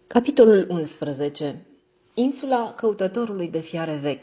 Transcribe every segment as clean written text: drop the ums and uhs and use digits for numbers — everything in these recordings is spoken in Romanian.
Capitolul 11. Insula căutătorului de fiare vechi.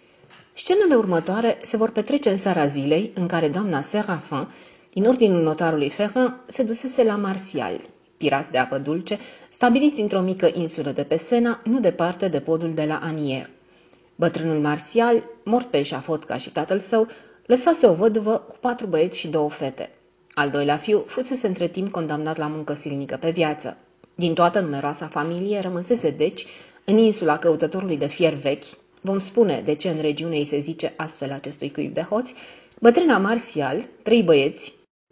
Scenele următoare se vor petrece în seara zilei în care doamna Séraphin, din ordinul notarului Ferrand, se dusese la Martial, pirați de apă dulce, stabiliți într-o mică insulă de pe Sena, nu departe de podul de la Anier. Bătrânul Martial, mort pe eșafod ca și tatăl său, lăsase o văduvă cu 4 băieți și 2 fete. Al doilea fiu fusese între timp condamnat la muncă silnică pe viață. Din toată numeroasa familie rămăsese deci în insula căutătorului de fier vechi, vom spune de ce în regiune îi se zice astfel acestui cuib de hoți, bătrâna Martial, 3 băieți.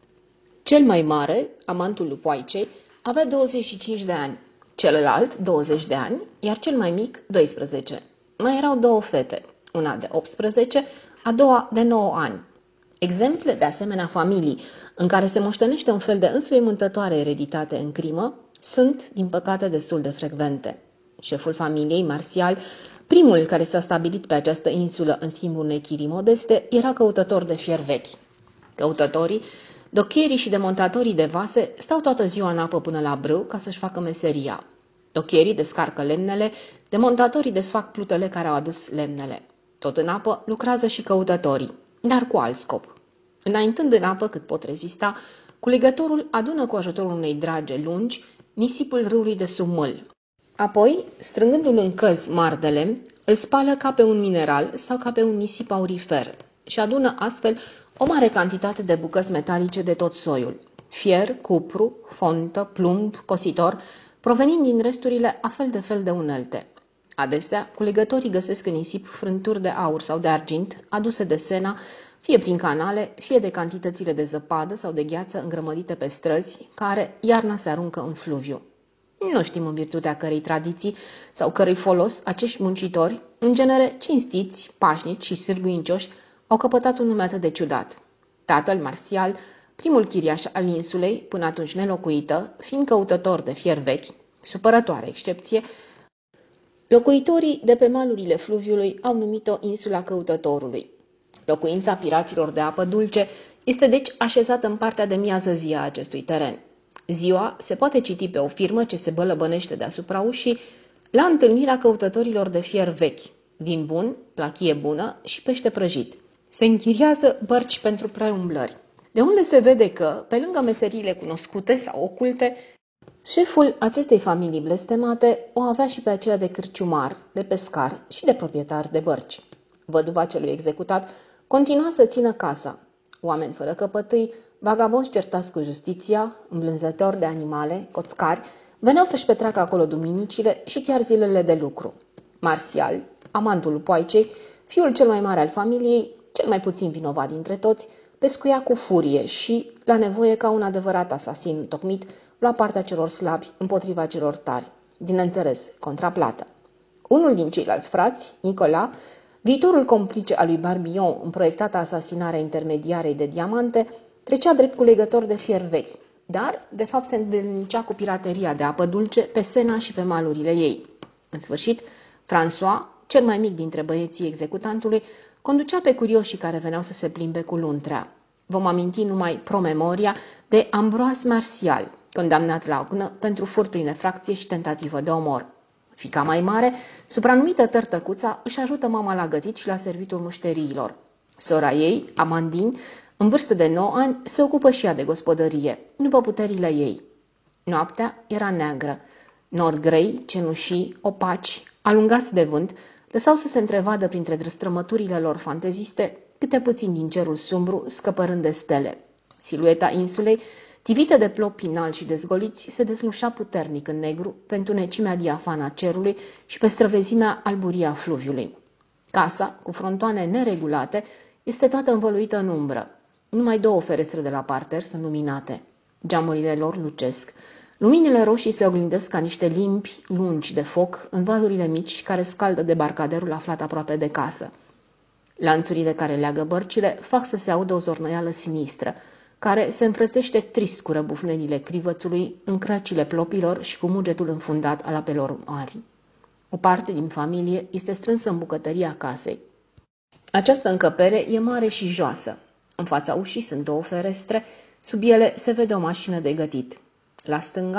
Cel mai mare, amantul lui Poicei, avea 25 de ani, celălalt 20 de ani, iar cel mai mic 12. Mai erau 2 fete, una de 18, a doua de 9 ani. Exemple de asemenea familii în care se moștenește un fel de înspăimântătoare ereditate în crimă sunt, din păcate, destul de frecvente. Șeful familiei, Martial, primul care s-a stabilit pe această insulă în schimbul unei chirii modeste, era căutător de fier vechi. Căutătorii, docherii și demontatorii de vase stau toată ziua în apă până la brâu ca să-și facă meseria. Docherii descarcă lemnele, demontatorii desfac plutele care au adus lemnele. Tot în apă lucrează și căutătorii, dar cu alt scop. Înaintând în apă cât pot rezista, culegătorul adună cu ajutorul unei drage lungi nisipul râului de sub mâl. Apoi, strângându-l în căzi mari de lemn, îl spală ca pe un mineral sau ca pe un nisip aurifer și adună astfel o mare cantitate de bucăți metalice de tot soiul, fier, cupru, fontă, plumb, cositor, provenind din resturile a fel de fel de unelte. Adesea, culegătorii găsesc în nisip frânturi de aur sau de argint, aduse de Sena, fie prin canale, fie de cantitățile de zăpadă sau de gheață îngrămădite pe străzi, care iarna se aruncă în fluviu. Nu știm în virtutea cărei tradiții sau cărui folos acești muncitori, în genere cinstiți, pașnici și sârguincioși, au căpătat un nume atât de ciudat. Tatăl Martial, primul chiriaș al insulei, până atunci nelocuită, fiind căutător de fier vechi, supărătoare excepție, locuitorii de pe malurile fluviului au numit-o insula căutătorului. Locuința piraților de apă dulce este deci așezată în partea de miază zi a acestui teren. Ziua se poate citi pe o firmă ce se bălăbănește deasupra ușii la întâlnirea căutătorilor de fier vechi, vin bun, plachie bună și pește prăjit. Se închiriază bărci pentru preumblări, de unde se vede că, pe lângă meseriile cunoscute sau oculte, șeful acestei familii blestemate o avea și pe aceea de cârciumar, de pescar și de proprietar de bărci. Văduva celui executat continua să țină casa. Oameni fără căpătâi, vagabonzi certați cu justiția, îmblânzători de animale, coțcari, veneau să-și petreacă acolo duminicile și chiar zilele de lucru. Martial, amantul lui Poicei, fiul cel mai mare al familiei, cel mai puțin vinovat dintre toți, pescuia cu furie și, la nevoie ca un adevărat asasin tocmit, lua partea celor slabi împotriva celor tari, bineînțeles, contraplată. Unul din ceilalți frați, Nicolas, viitorul complice al lui Barbillon în proiectata asasinarea intermediarei de diamante, trecea drept culegător de fier vechi, dar, de fapt, se întâlnicea cu pirateria de apă dulce pe Sena și pe malurile ei. În sfârșit, François, cel mai mic dintre băieții executantului, conducea pe curioșii care veneau să se plimbe cu luntrea. Vom aminti numai promemoria de Ambroise Martial, condamnat la ognă pentru furt prin efracție și tentativă de omor. Fiica mai mare, supranumită Tărtăcuța, își ajută mama la gătit și la servitul mușteriilor. Sora ei, Amandine, în vârstă de 9 ani, se ocupă și ea de gospodărie, după puterile ei. Noaptea era neagră. Nori grei, cenușii, opaci, alungați de vânt, lăsau să se întrevadă printre drăstrămăturile lor fanteziste câte puțin din cerul sumbru, scăpărând de stele. Silueta insulei, tivită de plopi înalți și dezgoliți, se deslușea puternic în negru pe întunecimea diafană a cerului și pe străvezimea alburie a fluviului. Casa, cu frontoane neregulate, este toată învăluită în umbră. Numai 2 ferestre de la parter sunt luminate. Geamurile lor lucesc. Luminile roșii se oglindesc ca niște limbi lungi de foc în valurile mici care scaldă debarcaderul aflat aproape de casă. Lanțurile care leagă bărcile fac să se audă o zornăială sinistră, care se înfrățește trist cu răbufnenile crivățului, în crăcile plopilor și cu mugetul înfundat al apelor mari. O parte din familie este strânsă în bucătăria casei. Această încăpere e mare și joasă. În fața ușii sunt 2 ferestre, sub ele se vede o mașină de gătit. La stânga,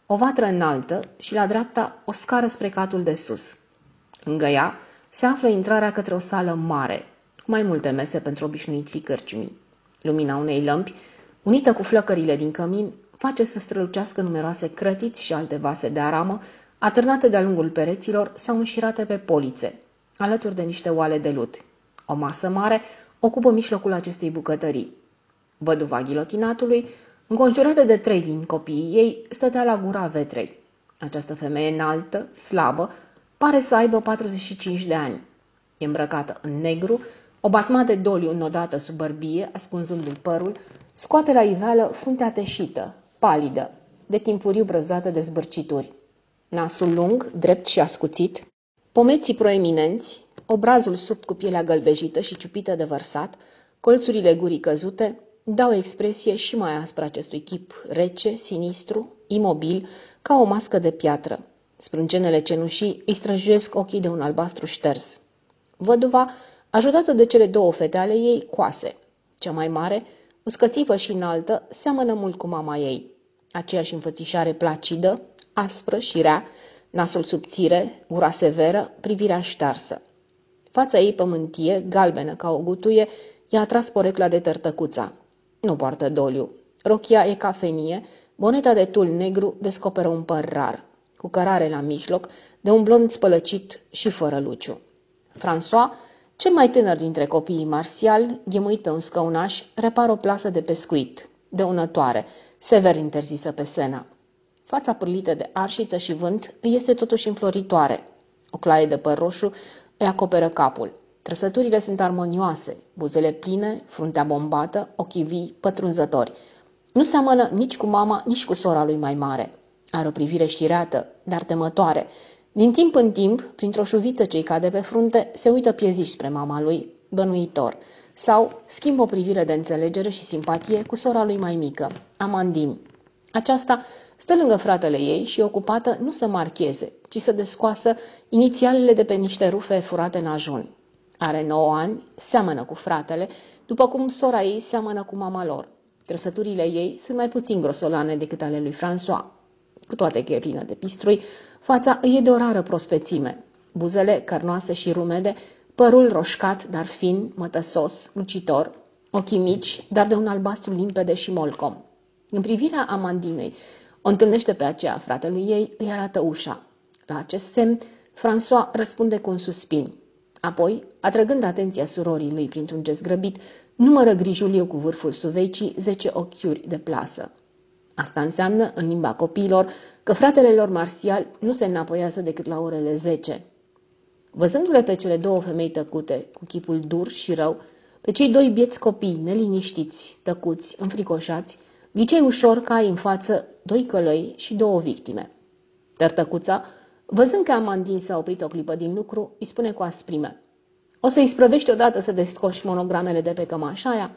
o vatră înaltă și la dreapta o scară spre catul de sus. Lângă ea se află intrarea către o sală mare, cu mai multe mese pentru obișnuiții cărciumii. Lumina unei lămpi, unită cu flăcările din cămin, face să strălucească numeroase crătiți și alte vase de aramă, atârnate de-a lungul pereților sau înșirate pe polițe, alături de niște oale de lut. O masă mare ocupă mijlocul acestei bucătării. Văduva ghilotinatului, înconjurată de 3 din copiii ei, stătea la gura vetrei. Această femeie înaltă, slabă, pare să aibă 45 de ani. E îmbrăcată în negru, o basma de doliu înodată sub bărbie, ascunzându-i părul, scoate la iveală fruntea teșită, palidă, de timpuriu brăzdată de zbârcituri. Nasul lung, drept și ascuțit, pomeții proeminenți, obrazul sub cu pielea gălbejită și ciupită de vărsat, colțurile gurii căzute, dau o expresie și mai aspră acestui chip rece, sinistru, imobil, ca o mască de piatră. Sprâncenele cenușii îi străjuiesc ochii de un albastru șters. Văduva, ajutată de cele 2 fete ale ei, coase. Cea mai mare, uscățivă și înaltă, seamănă mult cu mama ei. Aceeași înfățișare placidă, aspră și rea, nasul subțire, gura severă, privirea ștearsă. Fața ei pământie, galbenă ca o gutuie, i-a atras porecla de tărtăcuța. Nu poartă doliu. Rochia e cafenie, boneta de tul negru descoperă un păr rar, cu cărare la mijloc, de un blond spălăcit și fără luciu. François, cel mai tânăr dintre copiii marțiali, ghemuit pe un scăunaș, repară o plasă de pescuit, dăunătoare, sever interzisă pe Sena. Fața pârlită de arșiță și vânt îi este totuși înfloritoare. O claie de păr roșu îi acoperă capul. Trăsăturile sunt armonioase, buzele pline, fruntea bombată, ochii vii, pătrunzători. Nu seamănă nici cu mama, nici cu sora lui mai mare. Are o privire șireată, dar temătoare. Din timp în timp, printr-o șuviță ce-i cade pe frunte, se uită pieziș spre mama lui, bănuitor, sau schimbă o privire de înțelegere și simpatie cu sora lui mai mică, Amandine. Aceasta stă lângă fratele ei și e ocupată nu să marcheze, ci să descoasă inițialele de pe niște rufe furate în ajun. Are 9 ani, seamănă cu fratele, după cum sora ei seamănă cu mama lor. Trăsăturile ei sunt mai puțin grosolane decât ale lui François. Cu toate că e plină de pistrui, fața îi e de o rară prospețime. Buzele cărnoase și rumede, părul roșcat, dar fin, mătăsos, lucitor, ochii mici, dar de un albastru limpede și molcom. În privirea Amandinei, o întâlnește pe aceea fratelui ei, îi arată ușa. La acest semn, François răspunde cu un suspin. Apoi, atrăgând atenția surorii lui printr-un gest grăbit, numără grijuliu cu vârful suveicii 10 ochiuri de plasă. Asta înseamnă, în limba copiilor, că fratele lor marțial nu se înapoiază decât la orele 10. Văzându-le pe cele 2 femei tăcute, cu chipul dur și rău, pe cei 2 bieți copii, neliniștiți, tăcuți, înfricoșați, ghicei ușor că ai în față 2 călăi și 2 victime. Tărtăcuța, văzând că Amandine s-a oprit o clipă din lucru, îi spune cu asprime: "O să-i sprăvești odată să descoși monogramele de pe cămașa aia?"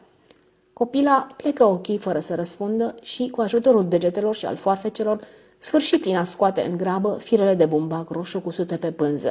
Copila plecă ochii fără să răspundă și, cu ajutorul degetelor și al foarfecelor, sfârși prin a scoate în grabă firele de bumbac roșu cusute pe pânză.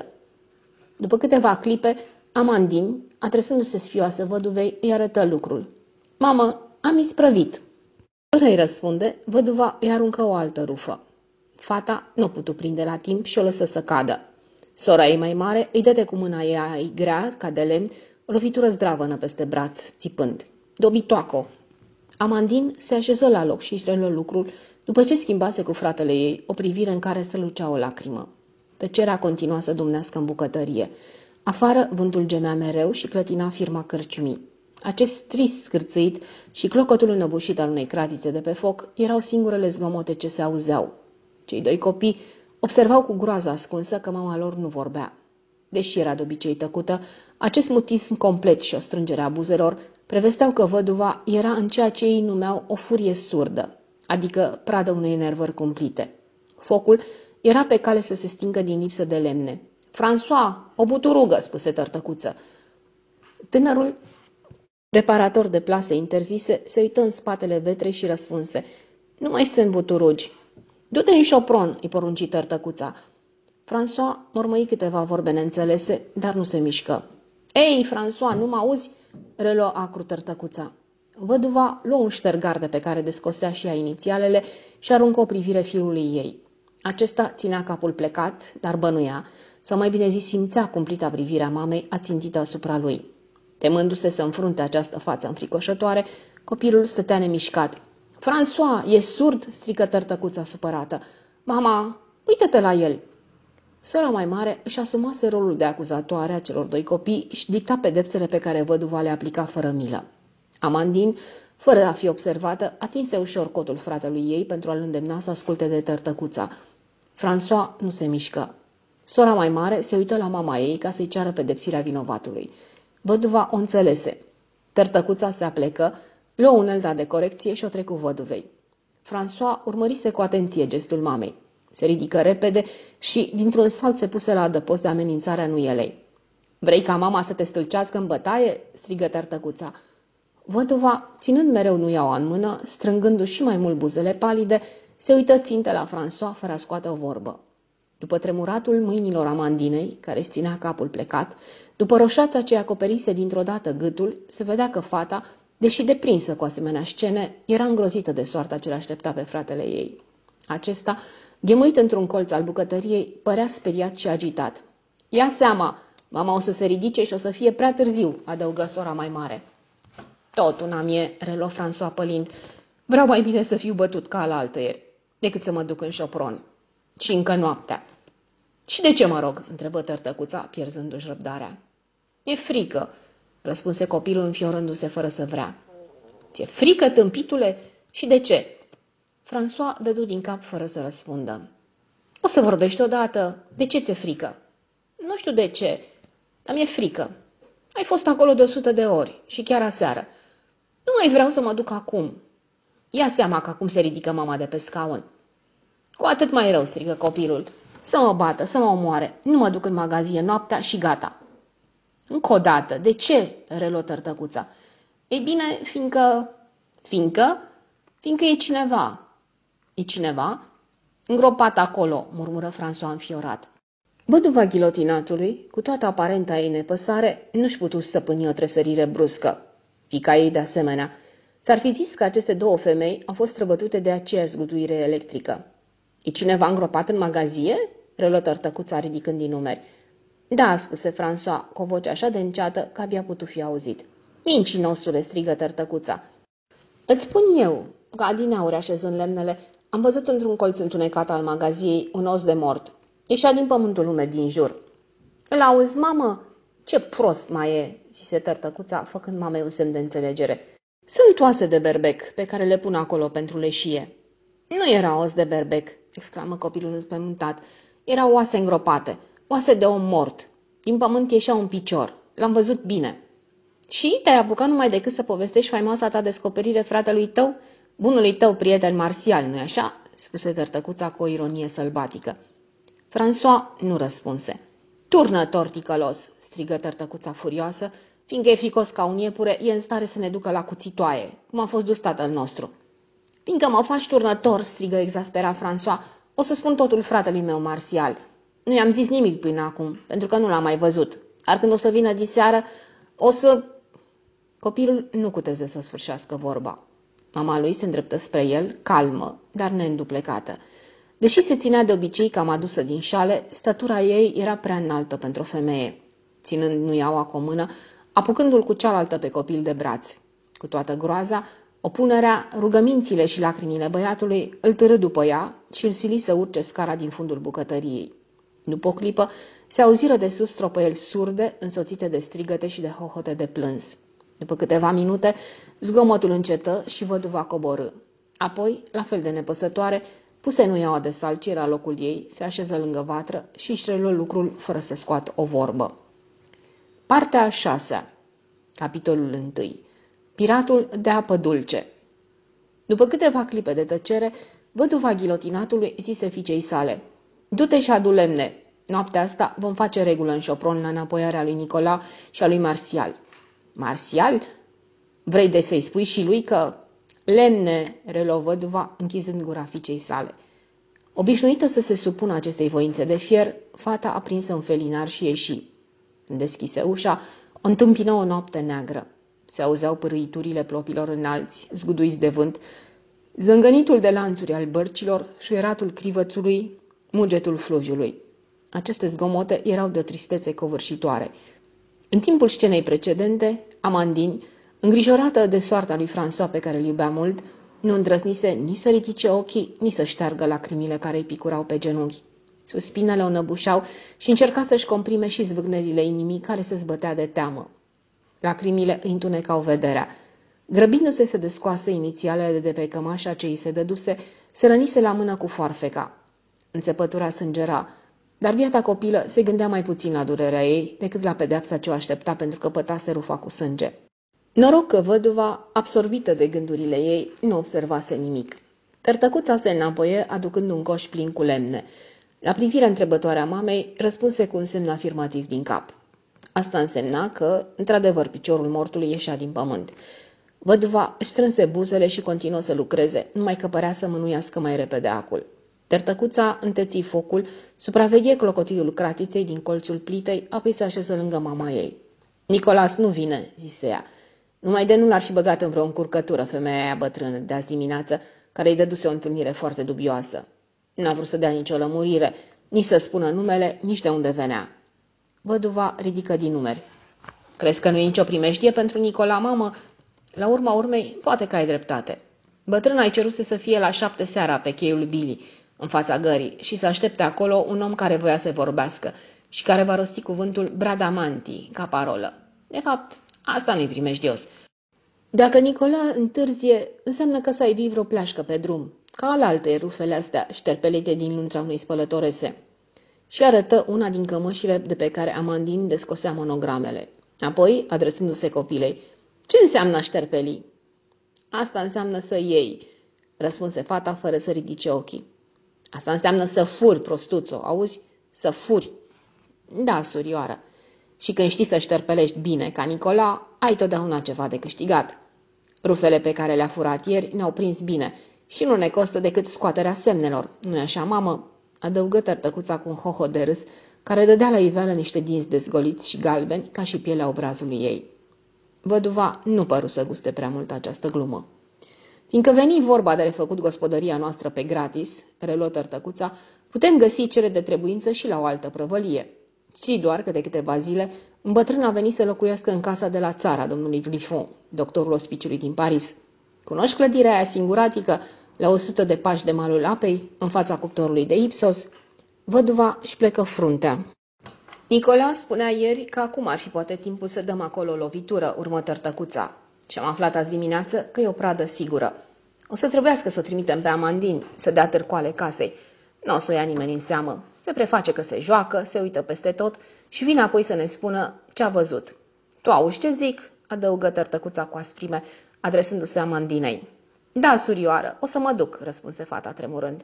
După câteva clipe, Amandine, adresându-se sfioasă văduvei, îi arătă lucrul. "Mamă, am isprăvit." Fără îi răspunde, văduva îi aruncă o altă rufă. Fata nu putu prinde la timp și o lăsă să cadă. Sora ei mai mare îi dăde cu mâna ei grea, ca de lemn, o lovitură zdravănă peste braț, țipând: "Dobitoaco!" Amandine se așeză la loc și își relă lucrul, după ce schimbase cu fratele ei o privire în care se lucea o lacrimă. Tăcerea continua să dumnească în bucătărie. Afară, vântul gemea mereu și clătina firma cărciumii. Acest trist scârțâit și clocotul înăbușit al unei cratițe de pe foc erau singurele zgomote ce se auzeau. Cei 2 copii observau cu groază ascunsă că mama lor nu vorbea. Deși era de obicei tăcută, acest mutism complet și o strângere a buzelor prevesteau că văduva era în ceea ce ei numeau o furie surdă, adică pradă unei enervări cumplite. Focul era pe cale să se stingă din lipsă de lemne. "François, o buturugă!" spuse tărtăcuță. Tânărul reparator de plase interzise se uită în spatele vetrei și răspunse: "Nu mai sunt buturugi." "Du-te în șopron," îi porunci tărtăcuța. François mormăi câteva vorbe neînțelese, dar nu se mișcă. "Ei, François, nu mă auzi?" reluă acru tărtăcuța. Văduva luă un ștergar de pe care descosea și ea inițialele și aruncă o privire fiului ei. Acesta ținea capul plecat, dar bănuia, sau mai bine zis simțea cumplita privirea mamei ațintită asupra lui. Temându-se să înfrunte această față înfricoșătoare, copilul stătea nemișcat. François, e surd?" strigă tărtăcuța supărată. Mama, uită-te la el!" Sora mai mare își asumase rolul de acuzatoare a celor doi copii și dicta pedepsele pe care văduva le aplica fără milă. Amandine, fără a fi observată, atinse ușor cotul fratelui ei pentru a-l îndemna să asculte de tărtăcuța. François nu se mișcă. Sora mai mare se uită la mama ei ca să-i ceară pedepsirea vinovatului. Văduva o înțelese. Tărtăcuța se aplecă, luă unelta de corecție și o trecu văduvei. François urmărise cu atenție gestul mamei. Se ridică repede și, dintr-un salt, se puse la adăpost de amenințarea nuielei. Vrei ca mama să te stâlcească în bătaie?" strigă tărtăcuța. Văduva, ținând mereu nuiaua în mână, strângându-și și mai mult buzele palide, se uită țintă la François fără a scoate o vorbă. După tremuratul mâinilor Amandinei, care își ținea capul plecat, după roșața ce acoperise dintr-o dată gâtul, se vedea că fata, deși deprinsă cu asemenea scene, era îngrozită de soarta ce l-aștepta pe fratele ei. Acesta, ghemuit într-un colț al bucătăriei, părea speriat și agitat. Ia seama, mama o să se ridice și o să fie prea târziu, adăugă sora mai mare. Tot una mie, reluă François pălind. Vreau mai bine să fiu bătut ca alaltăieri, decât să mă duc în șopron. Și încă noaptea. Și de ce mă rog? Întrebă tărtăcuța, pierzându-și răbdarea. E frică, răspunse copilul înfiorându-se fără să vrea. Ți-e frică, tâmpitule? Și de ce? François dădu din cap fără să răspundă. O să vorbești odată. De ce ți-e frică? Nu știu de ce, dar mi-e frică. Ai fost acolo de 100 de ori și chiar aseară. Nu mai vreau să mă duc acum. Ia seama că acum se ridică mama de pe scaun. Cu atât mai rău, strigă copilul. Să mă bată, să mă omoare. Nu mă duc în magazie noaptea și gata. Încă o dată. De ce? Reluă tărtăcuța. Ei bine, fiindcă... Fiindcă e cineva. E cineva? Îngropat acolo, murmură François înfiorat. Văduva ghilotinatului, cu toată aparenta ei nepăsare, nu-și putu stăpâni o tresărire bruscă. Fiica ei de asemenea. S-ar fi zis că aceste două femei au fost străbătute de aceeași zguduire electrică. E cineva îngropat în magazie? Reluă tărtăcuța ridicând din numeri. Da, spuse François, cu o voce așa de înceată că abia putu fi auzit. Mincinosule, strigă tărtăcuța. Îți spun eu că adineauri așezând lemnele, am văzut într-un colț întunecat al magaziei un os de mort. Ieșea din pământul umed din jur. Îl auzi, mamă? Ce prost mai e, zise tărtăcuța, făcând mamei un semn de înțelegere. Sunt oase de berbec pe care le pun acolo pentru leșie. Nu era os de berbec, exclamă copilul înspăimântat. Erau oase îngropate, oase de om mort. Din pământ ieșea un picior. L-am văzut bine. Și te-ai apucat numai decât să povestești faimoasa ta descoperire fratelui tău, bunului tău prieten Martial, nu-i așa? Spuse tărtăcuța cu o ironie sălbatică. François nu răspunse. Turnă, torticălos, strigă tărtăcuța furioasă, fiindcă e ficos ca un iepure, e în stare să ne ducă la cuțitoaie, cum a fost dus tatăl nostru. Fiindcă mă faci turnător, strigă exasperat François, o să spun totul fratelui meu Martial. Nu i-am zis nimic până acum, pentru că nu l-am mai văzut. Dar când o să vină diseară, o să... Copilul nu cuteze să sfârșească vorba. Mama lui se îndreptă spre el, calmă, dar neînduplecată. Deși se ținea de obicei cam adusă din șale, statura ei era prea înaltă pentru o femeie. Ținând nuiaua cu o mână, apucându-l cu cealaltă pe copil de braț. Cu toată groaza, opunerea, rugămințile și lacrimile băiatului îl târâ după ea și îl sili să urce scara din fundul bucătăriei. După o clipă, se auziră de sus tropăieli surde, însoțite de strigăte și de hohote de plâns. După câteva minute, zgomotul încetă și văduva coborâ. Apoi, la fel de nepăsătoare, puse nuiaua de sal ce era locul ei, se așeză lângă vatră și își reluă lucrul fără să scoată o vorbă. Partea a 6-a. Capitolul 1. Piratul de apă dulce. După câteva clipe de tăcere, văduva ghilotinatului zise fiicei sale: Du-te și adu lemne. Noaptea asta vom face regulă în șopron la înapoiarea lui Nicola și a lui Martial. Martial? Vrei de să-i spui și lui că... Lemne, reluă văduva, închizând gura fiicei sale. Obișnuită să se supună acestei voințe de fier, fata aprinse un felinar și ieși. Când deschise ușa, o întâmpină o noapte neagră. Se auzeau pârâiturile plopilor înalți, zguduiți de vânt, zângănitul de lanțuri al bărcilor, șuieratul crivățului, mugetul fluviului. Aceste zgomote erau de o tristețe covârșitoare. În timpul scenei precedente, Amandine, îngrijorată de soarta lui François pe care îl iubea mult, nu îndrăznise nici să ridice ochii, nici să șteargă lacrimile care îi picurau pe genunchi. Suspinele o năbușeau și încerca să-și comprime și zvâgnerile inimii care se zbătea de teamă. Lacrimile îi întunecau vederea. Grăbindu-se să descoase inițialele de pe cămașa ce îi se dăduse, se rănise la mână cu foarfeca. Înțepătura sângera, dar biata copilă se gândea mai puțin la durerea ei decât la pedeapsa ce o aștepta pentru că pătase rufa cu sânge. Noroc că văduva, absorbită de gândurile ei, nu observase nimic. Tărtăcuța se înapoie, aducând un coș plin cu lemne. La privirea întrebătoare a mamei, răspunse cu un semn afirmativ din cap. Asta însemna că, într-adevăr, piciorul mortului ieșea din pământ. Văduva își strânse buzele și continuă să lucreze, numai că părea să mânuiască mai repede acul. Tărtăcuța înteți focul, supraveghe clocotitul cratiței din colțul plitei, apoi se așeză lângă mama ei. Nicolas nu vine, zise ea. Numai de nu l-ar fi băgat în vreo încurcătură femeia aia bătrână de azi dimineață, care îi dăduse o întâlnire foarte dubioasă. N-a vrut să dea nicio lămurire, nici să spună numele, nici de unde venea. Văduva ridică din numeri. Crezi că nu e nicio primejdie pentru Nicola, mamă? La urma urmei, poate că ai dreptate. Bătrâna îi ceruse să fie la 7 seara pe cheiul Billy, în fața gării, și să aștepte acolo un om care voia să vorbească și care va rosti cuvântul Bradamanti ca parolă. De fapt, asta nu-i primejdios. Dacă Nicola întârzie, înseamnă că s-a ivit vreo pleașcă pe drum, ca alaltă rufele astea șterpelite din luntra unei spălătorese. Și arătă una din cămășile de pe care Amandine descosea monogramele. Apoi, adresându-se copilei, ce înseamnă șterpeli? Asta înseamnă să iei, răspunse fata fără să ridice ochii. Asta înseamnă să furi, prostuțo, auzi? Să furi. Da, surioară. Și când știi să șterpelești bine ca Nicola, ai totdeauna ceva de câștigat. Rufele pe care le-a furat ieri ne-au prins bine și nu ne costă decât scoaterea semnelor. Nu-i așa, mamă? Adăugă tărtăcuța cu un hoho de râs, care dădea la iveală niște dinți dezgoliți și galbeni, ca și pielea obrazului ei. Văduva nu păru să guste prea mult această glumă. Fiindcă veni vorba de refăcut gospodăria noastră pe gratis, reluă tărtăcuța, putem găsi cele de trebuință și la o altă prăvălie. Ci doar că de câteva zile, îmbătrâna a venit să locuiască în casa de la țara domnului Griffon, doctorul ospiciului din Paris. Cunoști clădirea aia singuratică, la 100 de pași de malul apei, în fața cuptorului de Ipsos? Văduva își plecă fruntea. Nicola spunea ieri că acum ar fi poate timpul să dăm acolo o lovitură, urmă tărtăcuța. Și am aflat azi dimineață că e o pradă sigură. O să trebuiască să o trimitem pe Amandine, să dea târcoale casei. Nu o să o ia nimeni în seamă. Se preface că se joacă, se uită peste tot și vine apoi să ne spună ce a văzut. Tu auzi ce zic? Adăugă tărtăcuța cu asprime, adresându-se Amandinei. Da, surioară, o să mă duc, răspunse fata tremurând.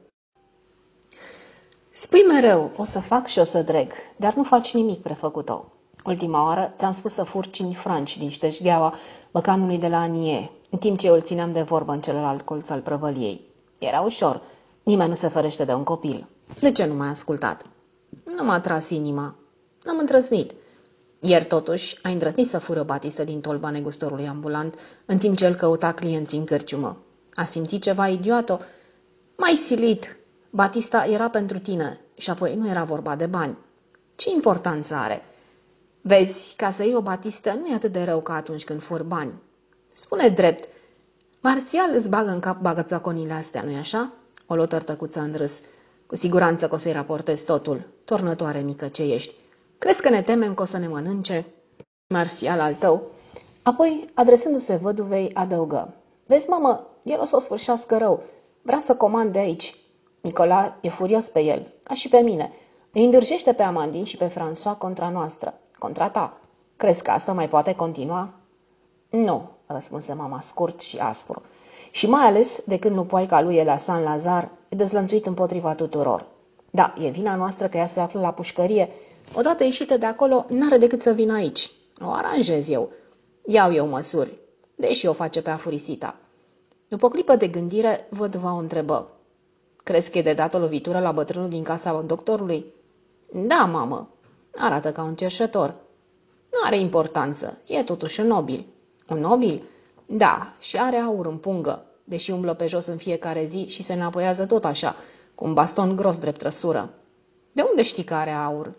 Spui mereu, o să fac și o să dreg, dar nu faci nimic prefăcut-o. Ultima oară ți-am spus să fur 5 franci din șteșgheaua băcanului de la Anie, în timp ce eu îl țineam de vorbă în celălalt colț al prăvăliei. Era ușor, nimeni nu se ferește de un copil. De ce nu m-ai ascultat? Nu m-a tras inima. N-am îndrăznit. Ieri, totuși, a îndrăznit să fură o batistă din tolba negustorului ambulant, în timp ce el căuta clienții în cărciumă. A simțit ceva idioto? M-ai silit. Batista era pentru tine și apoi nu era vorba de bani. Ce importanță are? Vezi, ca să iei o batistă nu e atât de rău ca atunci când fur bani. Spune drept. Marțial îți bagă în cap bagățaconile astea, nu-i așa? O luă tărtăcuță în râs. Cu siguranță că o să-i raportezi totul. Tornătoare mică ce ești. Crezi că ne temem că o să ne mănânce? Marțial al tău. Apoi, adresându-se văduvei, adăugă. Vezi, mamă, el o să o sfârșească rău. Vrea să comande aici. Nicola e furios pe el, ca și pe mine. Îi îndârjește pe Amandine și pe François contra noastră, contra ta. Crezi că asta mai poate continua? Nu, răspunse mama scurt și aspru. Și mai ales de când lupoaica lui e la Saint-Lazare, e dezlănțuit împotriva tuturor. Da, e vina noastră că ea se află la pușcărie. Odată ieșită de acolo, n-are decât să vină aici. O aranjez eu. Iau eu măsuri, deși o face pe afurisita. După o clipă de gândire, văduva o întrebă. Crezi că e de dat o lovitură la bătrânul din casa doctorului? Da, mamă. Arată ca un cerșător. Nu are importanță. E totuși un nobil. Un nobil? Da, și are aur în pungă, deși umblă pe jos în fiecare zi și se înapoiază tot așa, cu un baston gros drept trăsură. De unde știi că are aur?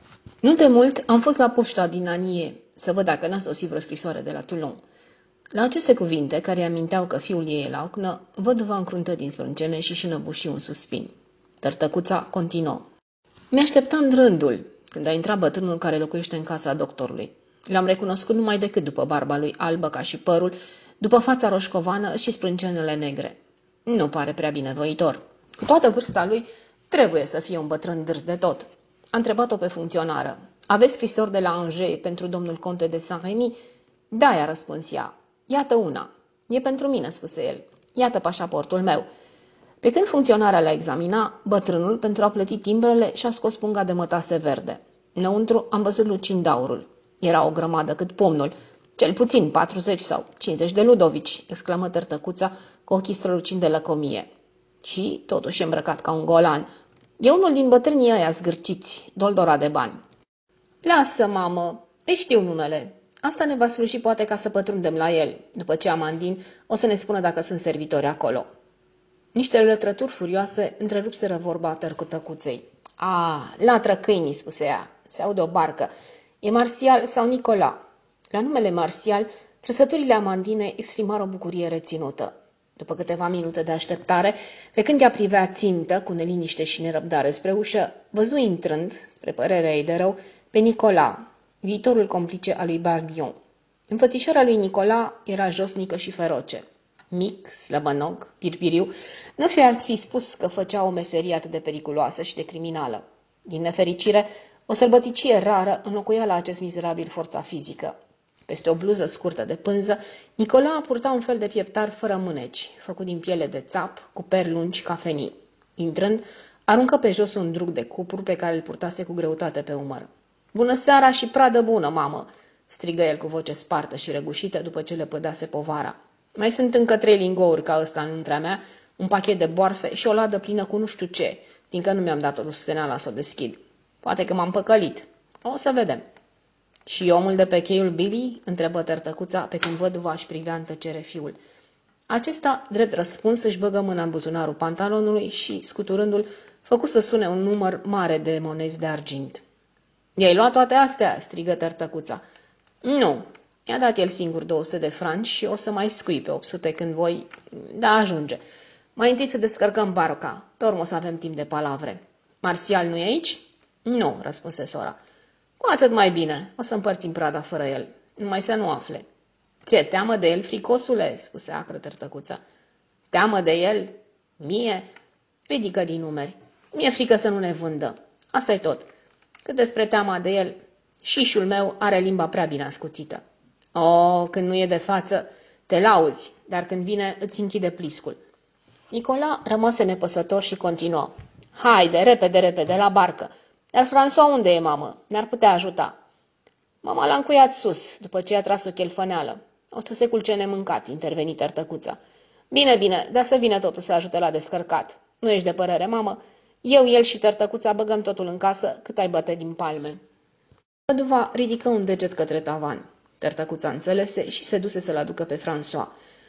Nu de mult am fost la poșta din Anie să văd dacă n-a sosit vreo scrisoare de la Toulon. La aceste cuvinte, care îi aminteau că fiul ei e la ocnă, văduva încruntă din sprâncene și înăbuși un suspin. Tărtăcuța continuă. Mi-așteptam rândul când a intrat bătrânul care locuiește în casa doctorului. L-am recunoscut numai decât după barba lui albă ca și părul, după fața roșcovană și sprâncenele negre. Nu pare prea binevoitor. Cu toată vârsta lui, trebuie să fie un bătrân dârs de tot. A întrebat-o pe funcționară. Aveți scrisori de la Angers pentru domnul conte de Saint-Remy? Da, i-a răspuns ea. Iată una. E pentru mine, spuse el. Iată pașaportul meu. Pe când funcționarea l-a examina, bătrânul, pentru a plăti timbrele, și-a scos punga de mătase verde. Înăuntru am văzut lucind aurul. Era o grămadă cât pumnul. Cel puțin 40 sau 50 de ludovici, exclamă tărtăcuța cu ochii strălucind de lăcomie. Și totuși îmbrăcat ca un golan. E unul din bătrânii ăia zgârciți, doldora de bani. Lasă, mamă, îi știu numele. Asta ne va sluji poate ca să pătrundem la el. După ce Amandin o să ne spună dacă sunt servitori acolo. Niște lătrături furioase întrerupseră vorba tărcutăcuței. Latră câinii, spuse ea. Se aude o barcă. E Marțial sau Nicola? La numele Marțial, trăsăturile Amandinei exprimară o bucurie reținută. După câteva minute de așteptare, pe când ea privea țintă, cu neliniște și nerăbdare spre ușă, văzu intrând, spre părerea ei de rău, pe Nicola, viitorul complice al lui Barbion. Înfățișarea lui Nicola era josnică și feroce. Mic, slăbănoc, pirpiriu, nu fi-ar fi spus că făcea o meserie atât de periculoasă și de criminală. Din nefericire, o sălbăticie rară înlocuia la acest mizerabil forța fizică. Peste o bluză scurtă de pânză, Nicola purta un fel de pieptar fără mâneci, făcut din piele de țap, cu peri lungi cafenii. Intrând, aruncă pe jos un drug de cupru pe care îl purtase cu greutate pe umăr. Bună seara și pradă bună, mamă!" strigă el cu voce spartă și răgușită după ce le pădase povara. Mai sunt încă 3 lingouri ca ăsta în luntrea mea, un pachet de boarfe și o ladă plină cu nu știu ce, fiindcă nu mi-am dat-o lustenala să o deschid. Poate că m-am păcălit. O să vedem." Și omul de pe cheiul Billy?" întrebă tărtăcuța, pe când văduva își privea în tăcere fiul. Acesta, drept răspuns, își băgă mâna în buzunarul pantalonului și, scuturându-l, făcu să sune un număr mare de monezi de argint. I-ai luat toate astea?" strigă tărtăcuța. Nu, i-a dat el singur 200 de franci și o să mai scui pe 800 când voi... Da, ajunge. Mai întâi să descărcăm barca, pe urmă o să avem timp de palavre. Marțial nu e aici?" Nu," răspunse sora. Cu atât mai bine, o să împărțim prada fără el, numai să nu afle." Ți-e teamă de el, fricosule?" spuse acră tărtăcuța. Teamă de el? Mie? Ridică din numeri. Mi-e frică să nu ne vândă. Asta-i tot. Cât despre teama de el, șișul meu are limba prea bine ascuțită. Când nu e de față, te lauzi, dar când vine îți închide pliscul." Nicola rămase nepăsător și continuă. Haide, repede, repede, la barcă. Dar François unde e, mamă? Ne-ar putea ajuta." Mama l-a încuiat sus, după ce i-a tras o chelfăneală. O să se culce nemâncat, interveni tărtăcuța. Bine, bine, dar să vină totul să ajute la descărcat. Nu ești de părere, mamă? Eu, el și tărtăcuța băgăm totul în casă, cât ai băte din palme." Văduva ridică un deget către tavan. Tărtăcuța înțelese și se duse să-l aducă pe François.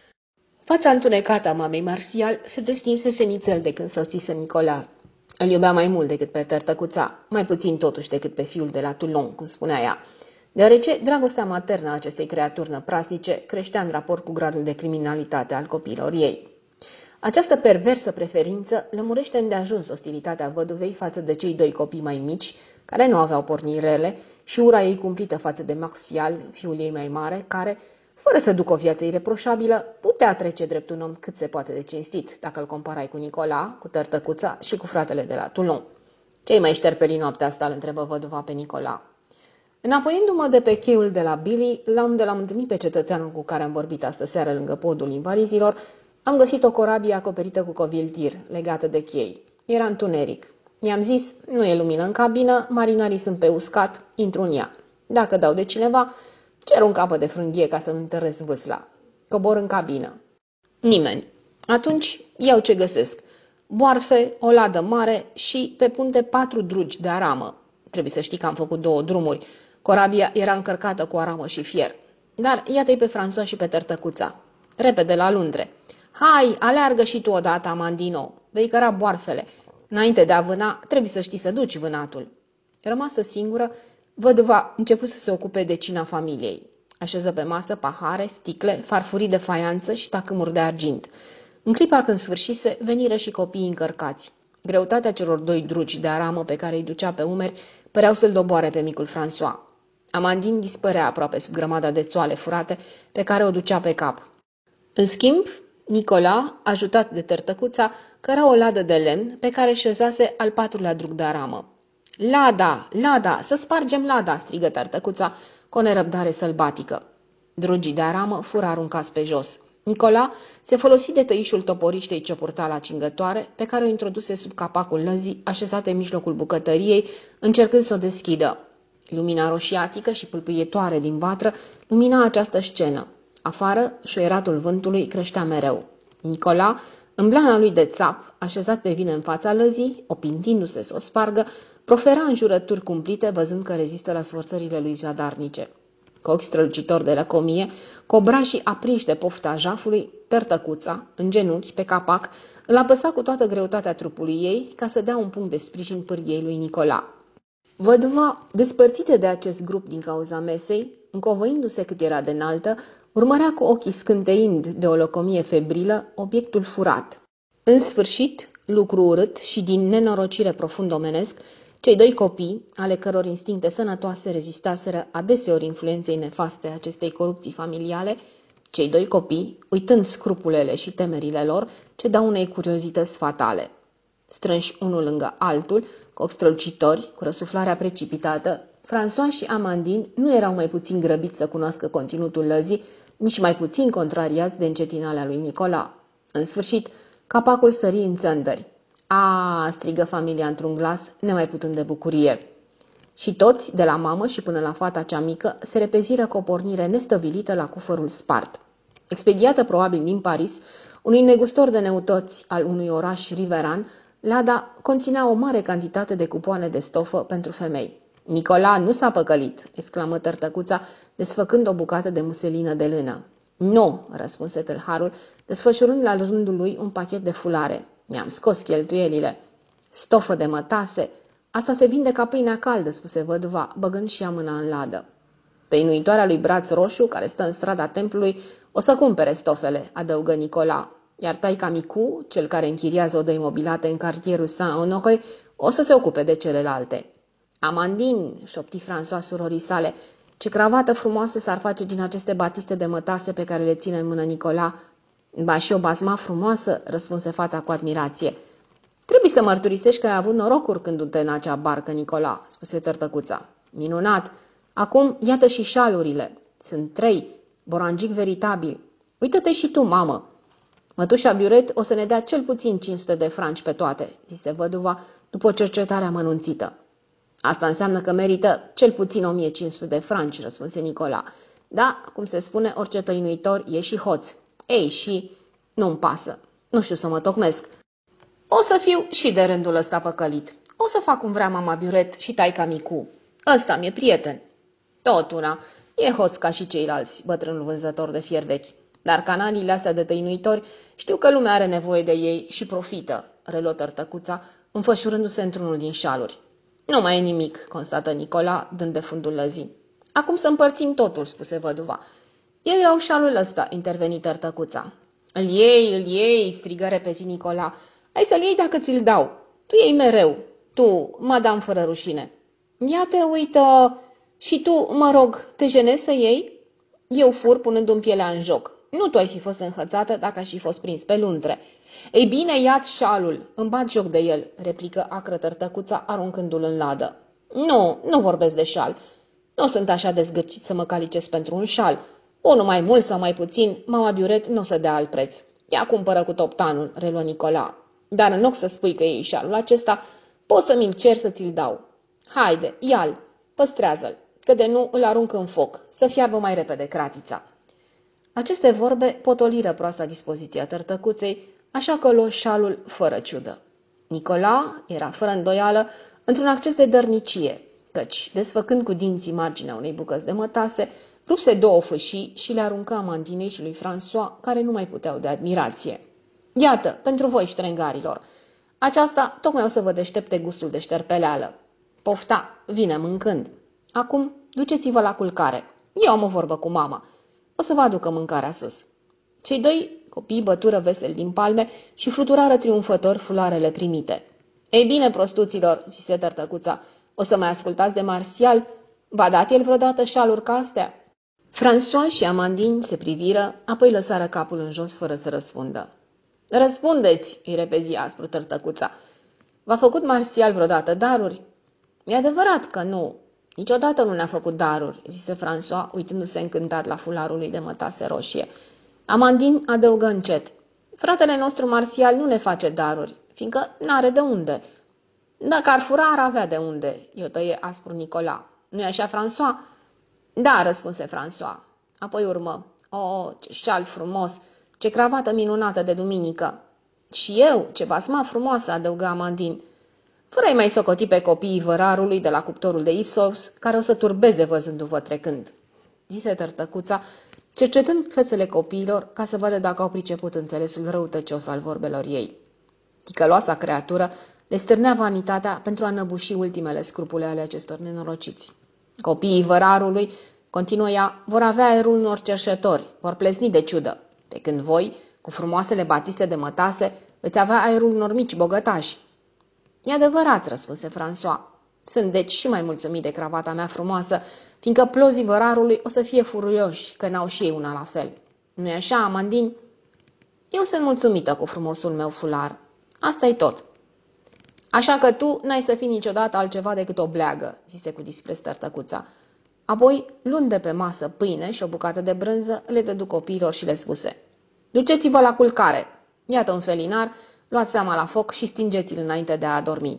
Fața întunecată a mamei Marțial se destinse senițel de când sosise Nicola. Îl iubea mai mult decât pe tărtăcuța, mai puțin totuși decât pe fiul de la Toulon, cum spunea ea, deoarece dragostea maternă a acestei creaturi năprasnice creștea în raport cu gradul de criminalitate al copiilor ei. Această perversă preferință lămurește îndeajuns ostilitatea văduvei față de cei 2 copii mai mici, care nu aveau porniri rele, și ura ei cumplită față de Marțial, fiul ei mai mare, care, fără să ducă o viață ireproșabilă, putea trece drept un om cât se poate de cinstit, dacă îl comparai cu Nicola, cu tărtăcuța și cu fratele de la Toulon. Ce-i mai șterpeli noaptea asta?" îl întrebă văduva pe Nicola. Înapoiindu-mă de pe cheiul de la Billy, unde l-am întâlnit pe cetățeanul cu care am vorbit astă seară lângă podul invalizilor, am găsit o corabie acoperită cu coviltir, legată de chei. Era întuneric. I-am zis, nu e lumină în cabină, marinarii sunt pe uscat, intru în ea. Dacă dau de cineva, cer un capăt de frânghie ca să-mi întăresc vâsla. Cobor în cabină. Nimeni. Atunci iau ce găsesc. Boarfe, o ladă mare și pe punte 4 drugi de aramă. Trebuie să știi că am făcut 2 drumuri. Corabia era încărcată cu aramă și fier. Dar iată-i pe François și pe tărtăcuța. Repede la Lundre. Hai, aleargă și tu odată, Amandino. Vei căra boarfele. Înainte de a vâna, trebuie să știi să duci vânatul. Rămasă singură, văduva început să se ocupe de cina familiei. Așeză pe masă pahare, sticle, farfurii de faianță și tacâmuri de argint. În clipa când sfârșise, veniră și copiii încărcați. Greutatea celor 2 drugi de aramă pe care îi ducea pe umeri păreau să-l doboare pe micul François. Amandine dispărea aproape sub grămada de țoale furate pe care o ducea pe cap. În schimb, Nicolas, ajutat de tărtăcuța, căra o ladă de lemn pe care șezase al 4-lea drug de aramă. Lada, lada, să spargem lada!" strigă tărtăcuța cu o nerăbdare sălbatică. Drugii de aramă fură aruncați pe jos. Nicolas se folosi de tăișul toporiștei ce purta la cingătoare, pe care o introduse sub capacul lăzii, așezat în mijlocul bucătăriei, încercând să o deschidă. Lumina roșiatică și pâlpâietoare din vatră lumina această scenă. Afară, șuieratul vântului creștea mereu. Nicolas, în blana lui de țap, așezat pe vine în fața lăzii, opintindu-se să o spargă, profera înjurături cumplite, văzând că rezistă la sforțările lui zadarnice. Cu ochi strălucitori de lăcomie, cu obrajii aprinși de pofta jafului, tărtăcuța, în genunchi, pe capac, îl apăsa cu toată greutatea trupului ei ca să dea un punct de sprijin pârghiei lui Nicolas. Văduva, despărțită de acest grup din cauza mesei, încovăindu-se cât era de înaltă, urmărea cu ochii scânteind de o lăcomie febrilă obiectul furat. În sfârșit, lucru urât și din nenorocire profund omenesc, cei 2 copii, ale căror instincte sănătoase rezistaseră adeseori influenței nefaste acestei corupții familiale, cei 2 copii, uitând scrupulele și temerile lor, cedau unei curiozități fatale. Strânși unul lângă altul, cu ochi strălucitori, cu răsuflarea precipitată, François și Amandine nu erau mai puțin grăbiți să cunoască conținutul lăzii, nici mai puțin contrariați de încetinalea lui Nicolas. În sfârșit, capacul sări în țândări. "A!" strigă familia într-un glas, nemai putând de bucurie. Și toți, de la mamă și până la fata cea mică, se repeziră cu o pornire nestăvilită la cufărul spart. Expediată probabil din Paris, unui negustor de neutăți al unui oraș riveran, lada conținea o mare cantitate de cupoane de stofă pentru femei. "Nicolas nu s-a păcălit!" exclamă tărtăcuța, desfăcând o bucată de muselină de lână. "Nu!" răspunse tâlharul, desfășurând la rândul lui un pachet de fulare. "Mi-am scos cheltuielile." "Stofă de mătase! Asta se vinde ca pâinea caldă," spuse văduva, băgând și ea mâna în ladă. "Tăinuitoarea lui Braț Roșu, care stă în strada templului, o să cumpere stofele," adăugă Nicolas, "iar taica Micu, cel care închiriază odăi mobilate în cartierul Saint-Honoré, o să se ocupe de celelalte." "Amandine," șopti François surorii sale, "ce cravată frumoasă s-ar face din aceste batiste de mătase pe care le ține în mână Nicolas." "Ba și o basma frumoasă," răspunse fata cu admirație. "Trebuie să mărturisești că ai avut noroc urcându-te în acea barcă, Nicolas," spuse tărtăcuța. "Minunat! Acum iată și șalurile. Sunt 3, borangic veritabil. Uită-te și tu, mamă." "Mătușa Buret o să ne dea cel puțin 500 de franci pe toate," zise văduva după o cercetare amănunțită. "Asta înseamnă că merită cel puțin 1500 de franci," răspunse Nicolas. "Da, cum se spune, orice tăinuitor e și hoț. Ei, și nu-mi pasă. Nu știu să mă tocmesc. O să fiu și de rândul ăsta păcălit. O să fac cum vrea mama Buret și taica Micu. Ăsta mi-e prieten." "Tot una, e hoț ca și ceilalți," bătrânul vânzător de fier vechi. "Dar canalile astea de tăinuitori știu că lumea are nevoie de ei și profită," reluă tărtăcuța, înfășurându-se într-unul din șaluri. "Nu mai e nimic," constată Nicolas, dând de fundul lăzii. "Acum să împărțim totul," spuse văduva. "Eu iau șalul ăsta," interveni tărtăcuța. Îl iei," strigă repezi Nicolas. "Ai să-l iei dacă ți-l dau. Tu iei mereu. Tu, madame fără rușine." "Ia te uită. Și tu, mă rog, te jenezi să iei?" "Eu fur punându-mi pielea în joc. Nu tu ai fi fost înhățată dacă aș fi fost prins pe luntre." "Ei bine, ia-ți șalul. Îmi bat joc de el," replică acră tărtăcuța, aruncându-l în ladă. Nu vorbesc de șal. Nu sunt așa de zgârcit să mă calicesc pentru un șal. Unul mai mult sau mai puțin, mama Buret nu o să dea alt preț. Ea cumpără cu toptanul," reluă Nicolas. "Dar în loc să spui că iei șalul acesta, poți să-mi cer să ți-l dau. Haide, ia-l, păstrează-l, că de nu îl arunc în foc, să fiarbă mai repede cratița." Aceste vorbe potoliră proasta dispoziția tărtăcuței, așa că luă șalul fără ciudă. Nicolas era fără îndoială într-un acces de dărnicie, căci, desfăcând cu dinții marginea unei bucăți de mătase, rupse 2 fâșii și le aruncă Amandinei și lui François, care nu mai puteau de admirație. "Iată, pentru voi, ștrengarilor." Aceasta tocmai o să vă deștepte gustul de șterpeleală. Pofta, vine mâncând. Acum, duceți-vă la culcare. Eu am o vorbă cu mama. O să vă aducă mâncarea sus. Cei doi copii bătură vesel din palme și fluturară triumfător fularele primite. Ei bine, prostuților, zise tărtăcuța, o să mai ascultați de Marțial? V-a dat el vreodată șaluri ca astea? François și Amandine se priviră, apoi lăsară capul în jos fără să răspundă. Răspundeți, îi repezi aspru tărtăcuța. V-a făcut Marțial vreodată daruri? E adevărat că nu. Niciodată nu ne-a făcut daruri, zise François, uitându-se încântat la fularul lui de mătase roșie. Amandine adăugă încet. Fratele nostru Marțial nu ne face daruri, fiindcă n-are de unde. Dacă ar fura, ar avea de unde, i-o tăie aspru Nicola. Nu-i așa, François? Da, răspunse François. Apoi urmă. Oh, ce șal frumos, ce cravată minunată de duminică. Și eu, ce basma frumoasă, adăugă Amandine. Fără-i mai socoti pe copiii vărarului de la cuptorul de Ipsos, care o să turbeze văzându-vă trecând, zise tărtăcuța, cercetând fețele copiilor ca să vadă dacă au priceput înțelesul răutăcios al vorbelor ei. Ticăloasa creatură le stârnea vanitatea pentru a năbuși ultimele scrupule ale acestor nenorociți. Copiii vărarului, continuă ea, vor avea aerul unor cerșetori, vor plezni de ciudă, pe când voi, cu frumoasele batiste de mătase, veți avea aerul unor mici bogătași. E adevărat, răspunse François. Sunt deci și mai mulțumit de cravata mea frumoasă, fiindcă plozii vărarului o să fie furioși, că n-au și ei una la fel. Nu-i așa, Amandine? Eu sunt mulțumită cu frumosul meu fular. Asta-i tot. Așa că tu n-ai să fii niciodată altceva decât o bleagă, zise cu dispreț tărtăcuța. Apoi, luând de pe masă pâine și o bucată de brânză, le dădu copiilor și le spuse. Duceți-vă la culcare. Iată un felinar, luați seama la foc și stingeți-l înainte de a adormi.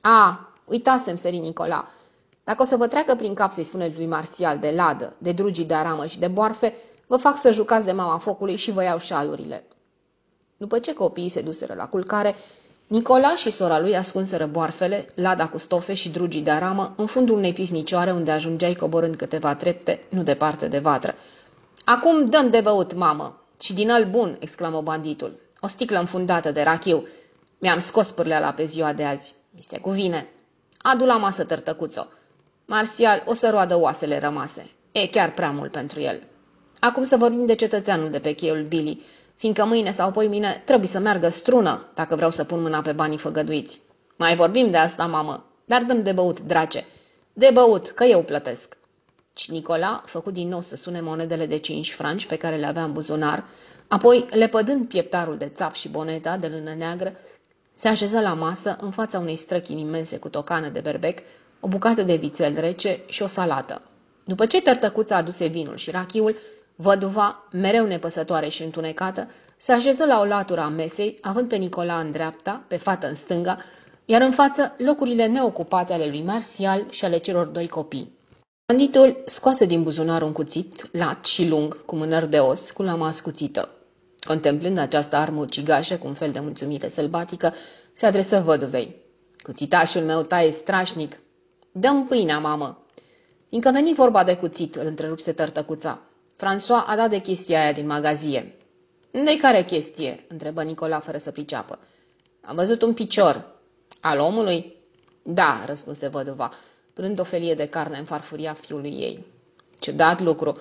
A, uitasem, sări Nicola. Dacă o să vă treacă prin cap să-i spuneți lui Marțial de ladă, de drugii de aramă și de boarfe, vă fac să jucați de mama focului și vă iau șalurile. După ce copiii se duseră la culcare, Nicola și sora lui ascunseră boarfele, lada cu stofe și drugii de aramă în fundul unei pivnicioare unde ajungeai coborând câteva trepte, nu departe de vatră. Acum dăm de băut, mamă! Și din al bun!" exclamă banditul. O sticlă înfundată de rachiu. Mi-am scos pârleala pe ziua de azi. Mi se cuvine. Adu la masă, tărtăcuțo. Marțial o să roadă oasele rămase. E chiar prea mult pentru el. Acum să vorbim de cetățeanul de pe cheiul Billy, fiindcă mâine sau poimine trebuie să meargă strună dacă vreau să pun mâna pe banii făgăduiți. Mai vorbim de asta, mamă, dar dăm de băut, drace. De băut, că eu plătesc. Și Nicola făcu din nou să sune monedele de 5 franci pe care le avea în buzunar, apoi, lepădând pieptarul de țap și boneta de lână neagră, se așeză la masă în fața unei străchini imense cu tocană de berbec, o bucată de vițel rece și o salată. După ce tărtăcuța aduse vinul și rachiul, văduva, mereu nepăsătoare și întunecată, se așeză la o latură a mesei, având pe Nicola în dreapta, pe fată în stânga, iar în față locurile neocupate ale lui Marțial și ale celor doi copii. Banditul scoase din buzunar un cuțit, lat și lung, cu mânări de os, cu lama ascuțită. Contemplând această armă ucigașă cu un fel de mulțumire sălbatică, se adresă văduvei. Cuțitașul meu taie strașnic. Dă-mi pâinea, mamă. Fiindcă veni vorba de cuțit, îl întrerupse tărtăcuța. François a dat de chestia aia din magazie. De care chestie? Întrebă Nicola fără să priceapă. Am văzut un picior. Al omului? Da, răspunse văduva, punând o felie de carne în farfuria fiului ei. Ciudat lucru.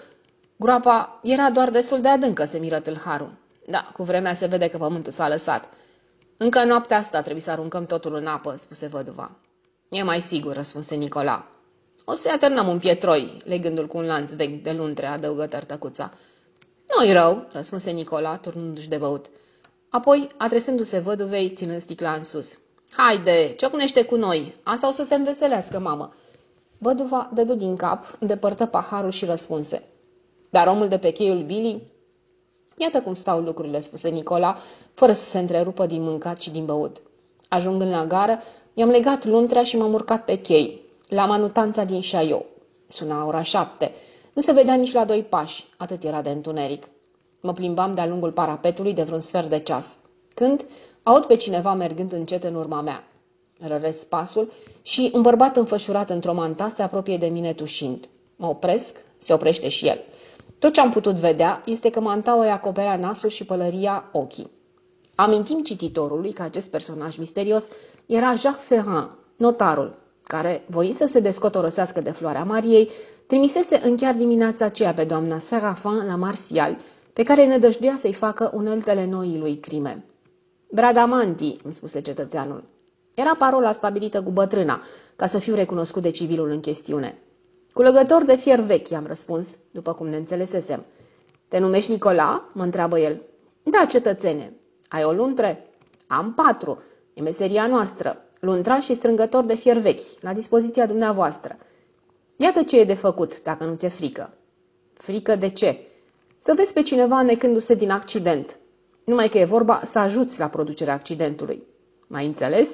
Groapa era doar destul de adâncă, se miră tâlharul. Da, cu vremea se vede că pământul s-a lăsat. Încă noaptea asta trebuie să aruncăm totul în apă, spuse văduva. E mai sigur, răspunse Nicola. O să-i atârnăm un pietroi, legându-l cu un lanț vechi de luntre, adăugă tărtăcuța. Nu-i rău, răspunse Nicola, turnându-și de băut. Apoi, adresându-se văduvei, ținând sticla în sus. Haide, ciocnește cu noi, asta o să te înveselească, mamă. Văduva dădu din cap, îndepărtă paharul și răspunse. Dar omul de pe cheiul Billy? Iată cum stau lucrurile, spuse Nicola, fără să se întrerupă din mâncat și din băut. Ajungând la gară, mi-am legat luntrea și m-am urcat pe chei, la manutanța din Chaillot. Suna ora 7. Nu se vedea nici la 2 pași, atât era de întuneric. Mă plimbam de-a lungul parapetului de vreun sfert de ceas. Când aud pe cineva mergând încet în urma mea. Răresc pasul și un bărbat înfășurat într-o manta se apropie de mine tușind. Mă opresc, se oprește și el. Tot ce am putut vedea este că mantaua îi acoperea nasul și pălăria ochii. Amintim cititorului că acest personaj misterios era Jacques Ferrand, notarul, care, voind să se descotorosească de floarea Mariei, trimisese în chiar dimineața aceea pe doamna Séraphin la Martial, pe care nădăjduia să-i facă uneltele noii lui crime. Bradamanti, îmi spuse cetățeanul. Era parola stabilită cu bătrâna, ca să fiu recunoscut de civilul în chestiune. Culegător de fier vechi, i-am răspuns, după cum ne înțelesesem. Te numești Nicola? Mă întreabă el. Da, cetățene. Ai o luntre? Am 4. E meseria noastră. Luntraș și strângător de fier vechi, la dispoziția dumneavoastră. Iată ce e de făcut, dacă nu ți-e frică. Frică de ce? Să vezi pe cineva necându-se din accident. Numai că e vorba să ajuți la producerea accidentului. M-ai înțeles?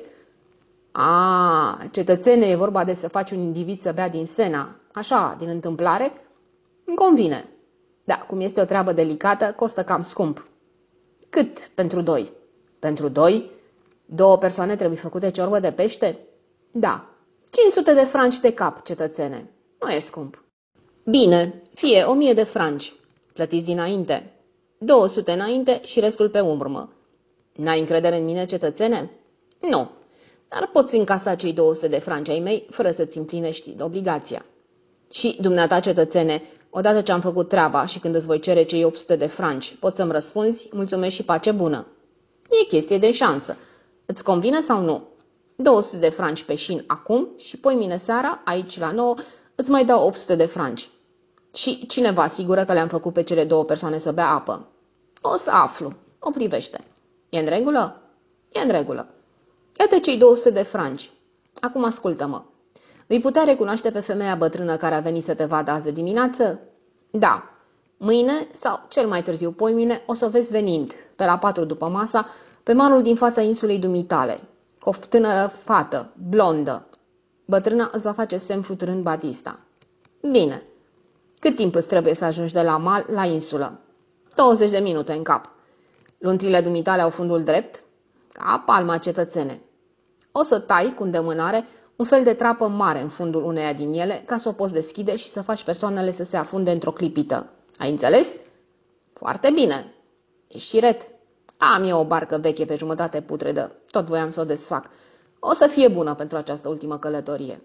Cetățene, e vorba de să faci un individ să bea din sena, așa, din întâmplare? Îmi convine. Da, cum este o treabă delicată, costă cam scump. Cât pentru 2? Pentru 2? 2 persoane trebuie făcute ciorbă de pește? Da. 500 de franci de cap, cetățene. Nu e scump. Bine, fie 1000 de franci. Plătiți dinainte. 200 înainte și restul pe urmă. N-ai încredere în mine, cetățene? Nu. Dar poți încasa cei 200 de franci ai mei, fără să-ți împlinești obligația. Și, dumneata, cetățene, odată ce am făcut treaba și când îți voi cere cei 800 de franci, poți să-mi răspunzi, mulțumesc și pace bună. E chestie de șansă. Îți convine sau nu? 200 de franci pe șin acum și poi mine seara, aici la 9, îți mai dau 800 de franci. Și cine vă asigură că le-am făcut pe cele 2 persoane să bea apă? O să aflu. O privește. E în regulă? E în regulă. Iată cei 200 de franci. Acum ascultă-mă. Vei putea recunoaște pe femeia bătrână care a venit să te vadă azi de dimineață? Da. Mâine, sau cel mai târziu poimine, o să o vezi venind, pe la 4 după masa, pe malul din fața insulei dumitale, cu o tânără fată, blondă. Bătrâna îți va face semn fluturând Batista. Bine. Cât timp îți trebuie să ajungi de la mal la insulă? 20 de minute în cap. Luntrile dumitale au fundul drept? Ca palma, cetățene. O să tai cu îndemânare un fel de trapă mare în fundul uneia din ele, ca să o poți deschide și să faci persoanele să se afunde într-o clipită. Ai înțeles? Foarte bine. Ești șiret? Am eu o barcă veche pe jumătate putredă. Tot voiam să o desfac. O să fie bună pentru această ultimă călătorie.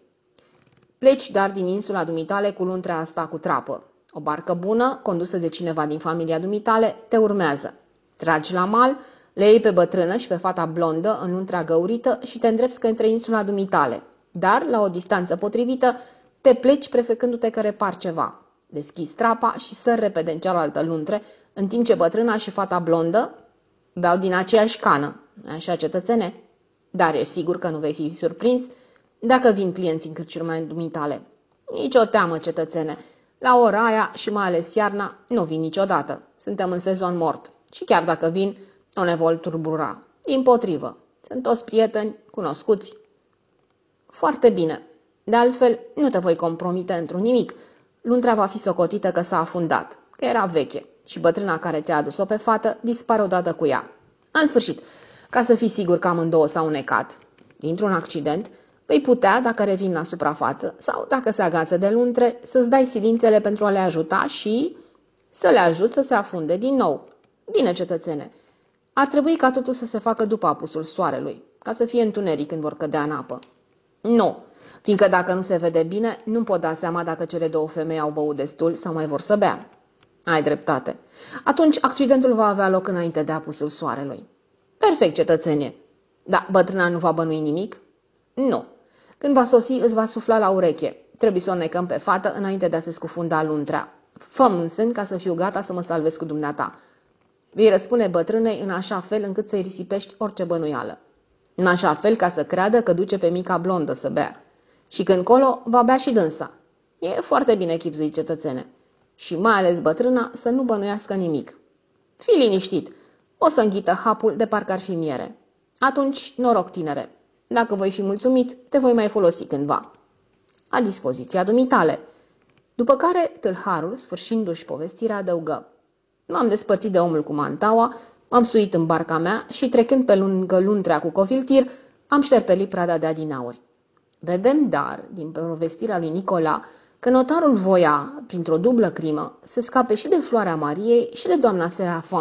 Pleci dar din insula dumitale cu luntrea asta cu trapă. O barcă bună, condusă de cineva din familia dumitale, te urmează. Tragi la mal, le iei pe bătrână și pe fata blondă în luntrea găurită și te îndrepți către insula dumitale. Dar, la o distanță potrivită, te pleci prefecându-te că repar ceva. Deschizi trapa și sări repede în cealaltă luntre, în timp ce bătrâna și fata blondă beau din aceeași cană. Așa, cetățene? Dar e sigur că nu vei fi surprins dacă vin clienți în cârciuma dumitale. Nici o teamă, cetățene. La ora aia și mai ales iarna nu vin niciodată. Suntem în sezon mort și chiar dacă vin, nu ne vor turbura. Dimpotrivă. Sunt toți prieteni, cunoscuți. Foarte bine. De altfel, nu te voi compromite într-un nimic. Luntra va fi socotită că s-a afundat, că era veche și bătrâna care ți-a adus-o pe fată dispare odată cu ea. În sfârșit, ca să fii sigur că amândouă s-au necat dintr-un accident, vei putea, dacă revin la suprafață sau dacă se agață de luntre, să-ți dai silințele pentru a le ajuta și să le ajut să se afunde din nou. Bine, cetățene, ar trebui ca totul să se facă după apusul soarelui, ca să fie întuneric când vor cădea în apă. Nu, fiindcă dacă nu se vede bine, nu pot da seama dacă cele 2 femei au băut destul sau mai vor să bea. Ai dreptate. Atunci accidentul va avea loc înainte de apusul soarelui. Perfect, cetățenie. Da, bătrâna nu va bănui nimic? Nu. Când va sosi, îți va sufla la ureche. Trebuie să o necăm pe fată înainte de a se scufunda luntrea. Fă-mi un semn ca să fiu gata să mă salvez cu dumneata. Vei răspune bătrânei în așa fel încât să-i risipești orice bănuială. În așa fel ca să creadă că duce pe mica blondă să bea. Și când colo, va bea și dânsa. E foarte bine chipzuit, cetățene. Și mai ales bătrâna să nu bănuiască nimic. Fii liniștit. O să înghită hapul de parcă ar fi miere. Atunci, noroc, tinere. Dacă voi fi mulțumit, te voi mai folosi cândva. La dispoziția dumitale. După care, tâlharul, sfârșindu-și povestirea, adăugă. M-am despărțit de omul cu mantaua, m-am suit în barca mea și, trecând pe lângă luntrea cu coviltir, am șterpelit prada de adinauri. Vedem, dar, din povestirea lui Nicola, că notarul voia, printr-o dublă crimă, să scape și de floarea Mariei și de doamna Séraphin,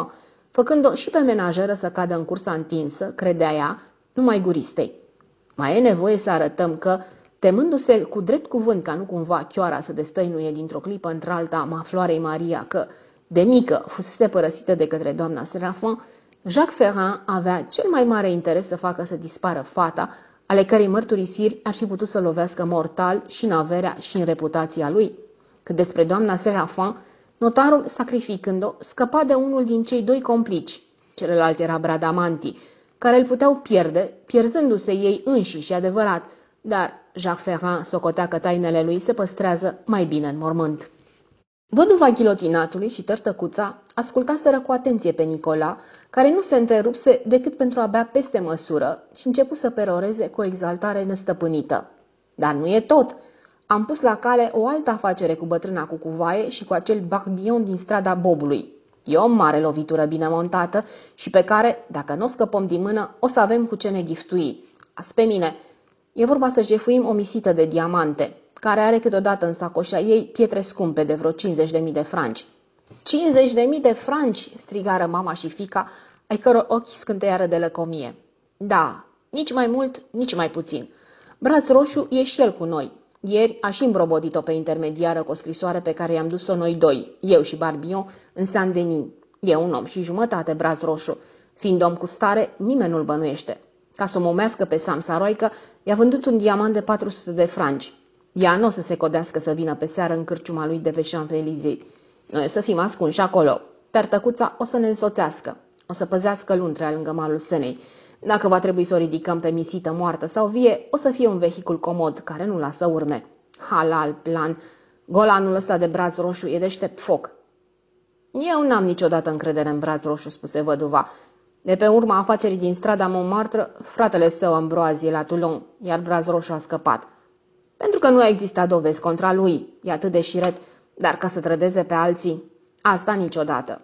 făcând-o și pe menajeră să cadă în cursa întinsă, credea ea, numai guristei. Mai e nevoie să arătăm că, temându-se cu drept cuvânt ca nu cumva Chioara să destăinuie dintr-o clipă într-alta mafloarei Maria că, de mică, fusese părăsită de către doamna Séraphin, Jacques Ferrand avea cel mai mare interes să facă să dispară fata, ale cărei mărturisiri ar fi putut să lovească mortal și în averea și în reputația lui. Cât despre doamna Séraphin, notarul, sacrificând-o, scăpa de unul din cei doi complici, celălalt era Bradamanti, care îl puteau pierde, pierzându-se ei înșiși, adevărat, dar Jacques Ferrand socotea că tainele lui se păstrează mai bine în mormânt. Văduva ghilotinatului și tărtăcuța ascultaseră cu atenție pe Nicola, care nu se întrerupse decât pentru a bea peste măsură și începu să peroreze cu o exaltare nestăpânită. Dar nu e tot. Am pus la cale o altă afacere cu bătrâna Cucuvaie și cu acel Barbion din strada Bobului. E o mare lovitură bine montată și pe care, dacă nu o scăpăm din mână, o să avem cu ce ne giftui. Azi pe mine. E vorba să jefuim o misită de diamante, care are câteodată în sacoșa ei pietre scumpe de vreo 50.000 de franci. 50.000 de franci, strigară mama și fiica, ai căror ochi scânteiară de lăcomie. Da, nici mai mult, nici mai puțin. Braț Roșu e și el cu noi. Ieri a și îmbrobodit-o pe intermediară cu o scrisoare pe care i-am dus-o noi doi, eu și Barbion, în Saint-Denis. E un om și jumătate, Braț Roșu. Fiind om cu stare, nimeni nu-l bănuiește. Ca să o momească pe Samsaroică, i-a vândut un diamant de 400 de franci. Ea nu o să se codească să vină pe seară în cârciuma lui de pe Champs-Élysées. Noi o să fim ascunși acolo. Tărtăcuța o să ne însoțească. O să păzească luntrea lângă malul Senei. Dacă va trebui să o ridicăm pe misită moartă sau vie, o să fie un vehicul comod care nu lasă urme. Halal plan. Golanul ăsta de Braț Roșu e deștept foc. Eu n-am niciodată încredere în Braț Roșu, spuse văduva. De pe urma afacerii din strada Montmartre, fratele său Ambroise la Toulon, iar Braț Roșu a scăpat. Pentru că nu a existat dovezi contra lui, e atât de șiret, dar ca să trădeze pe alții, asta niciodată.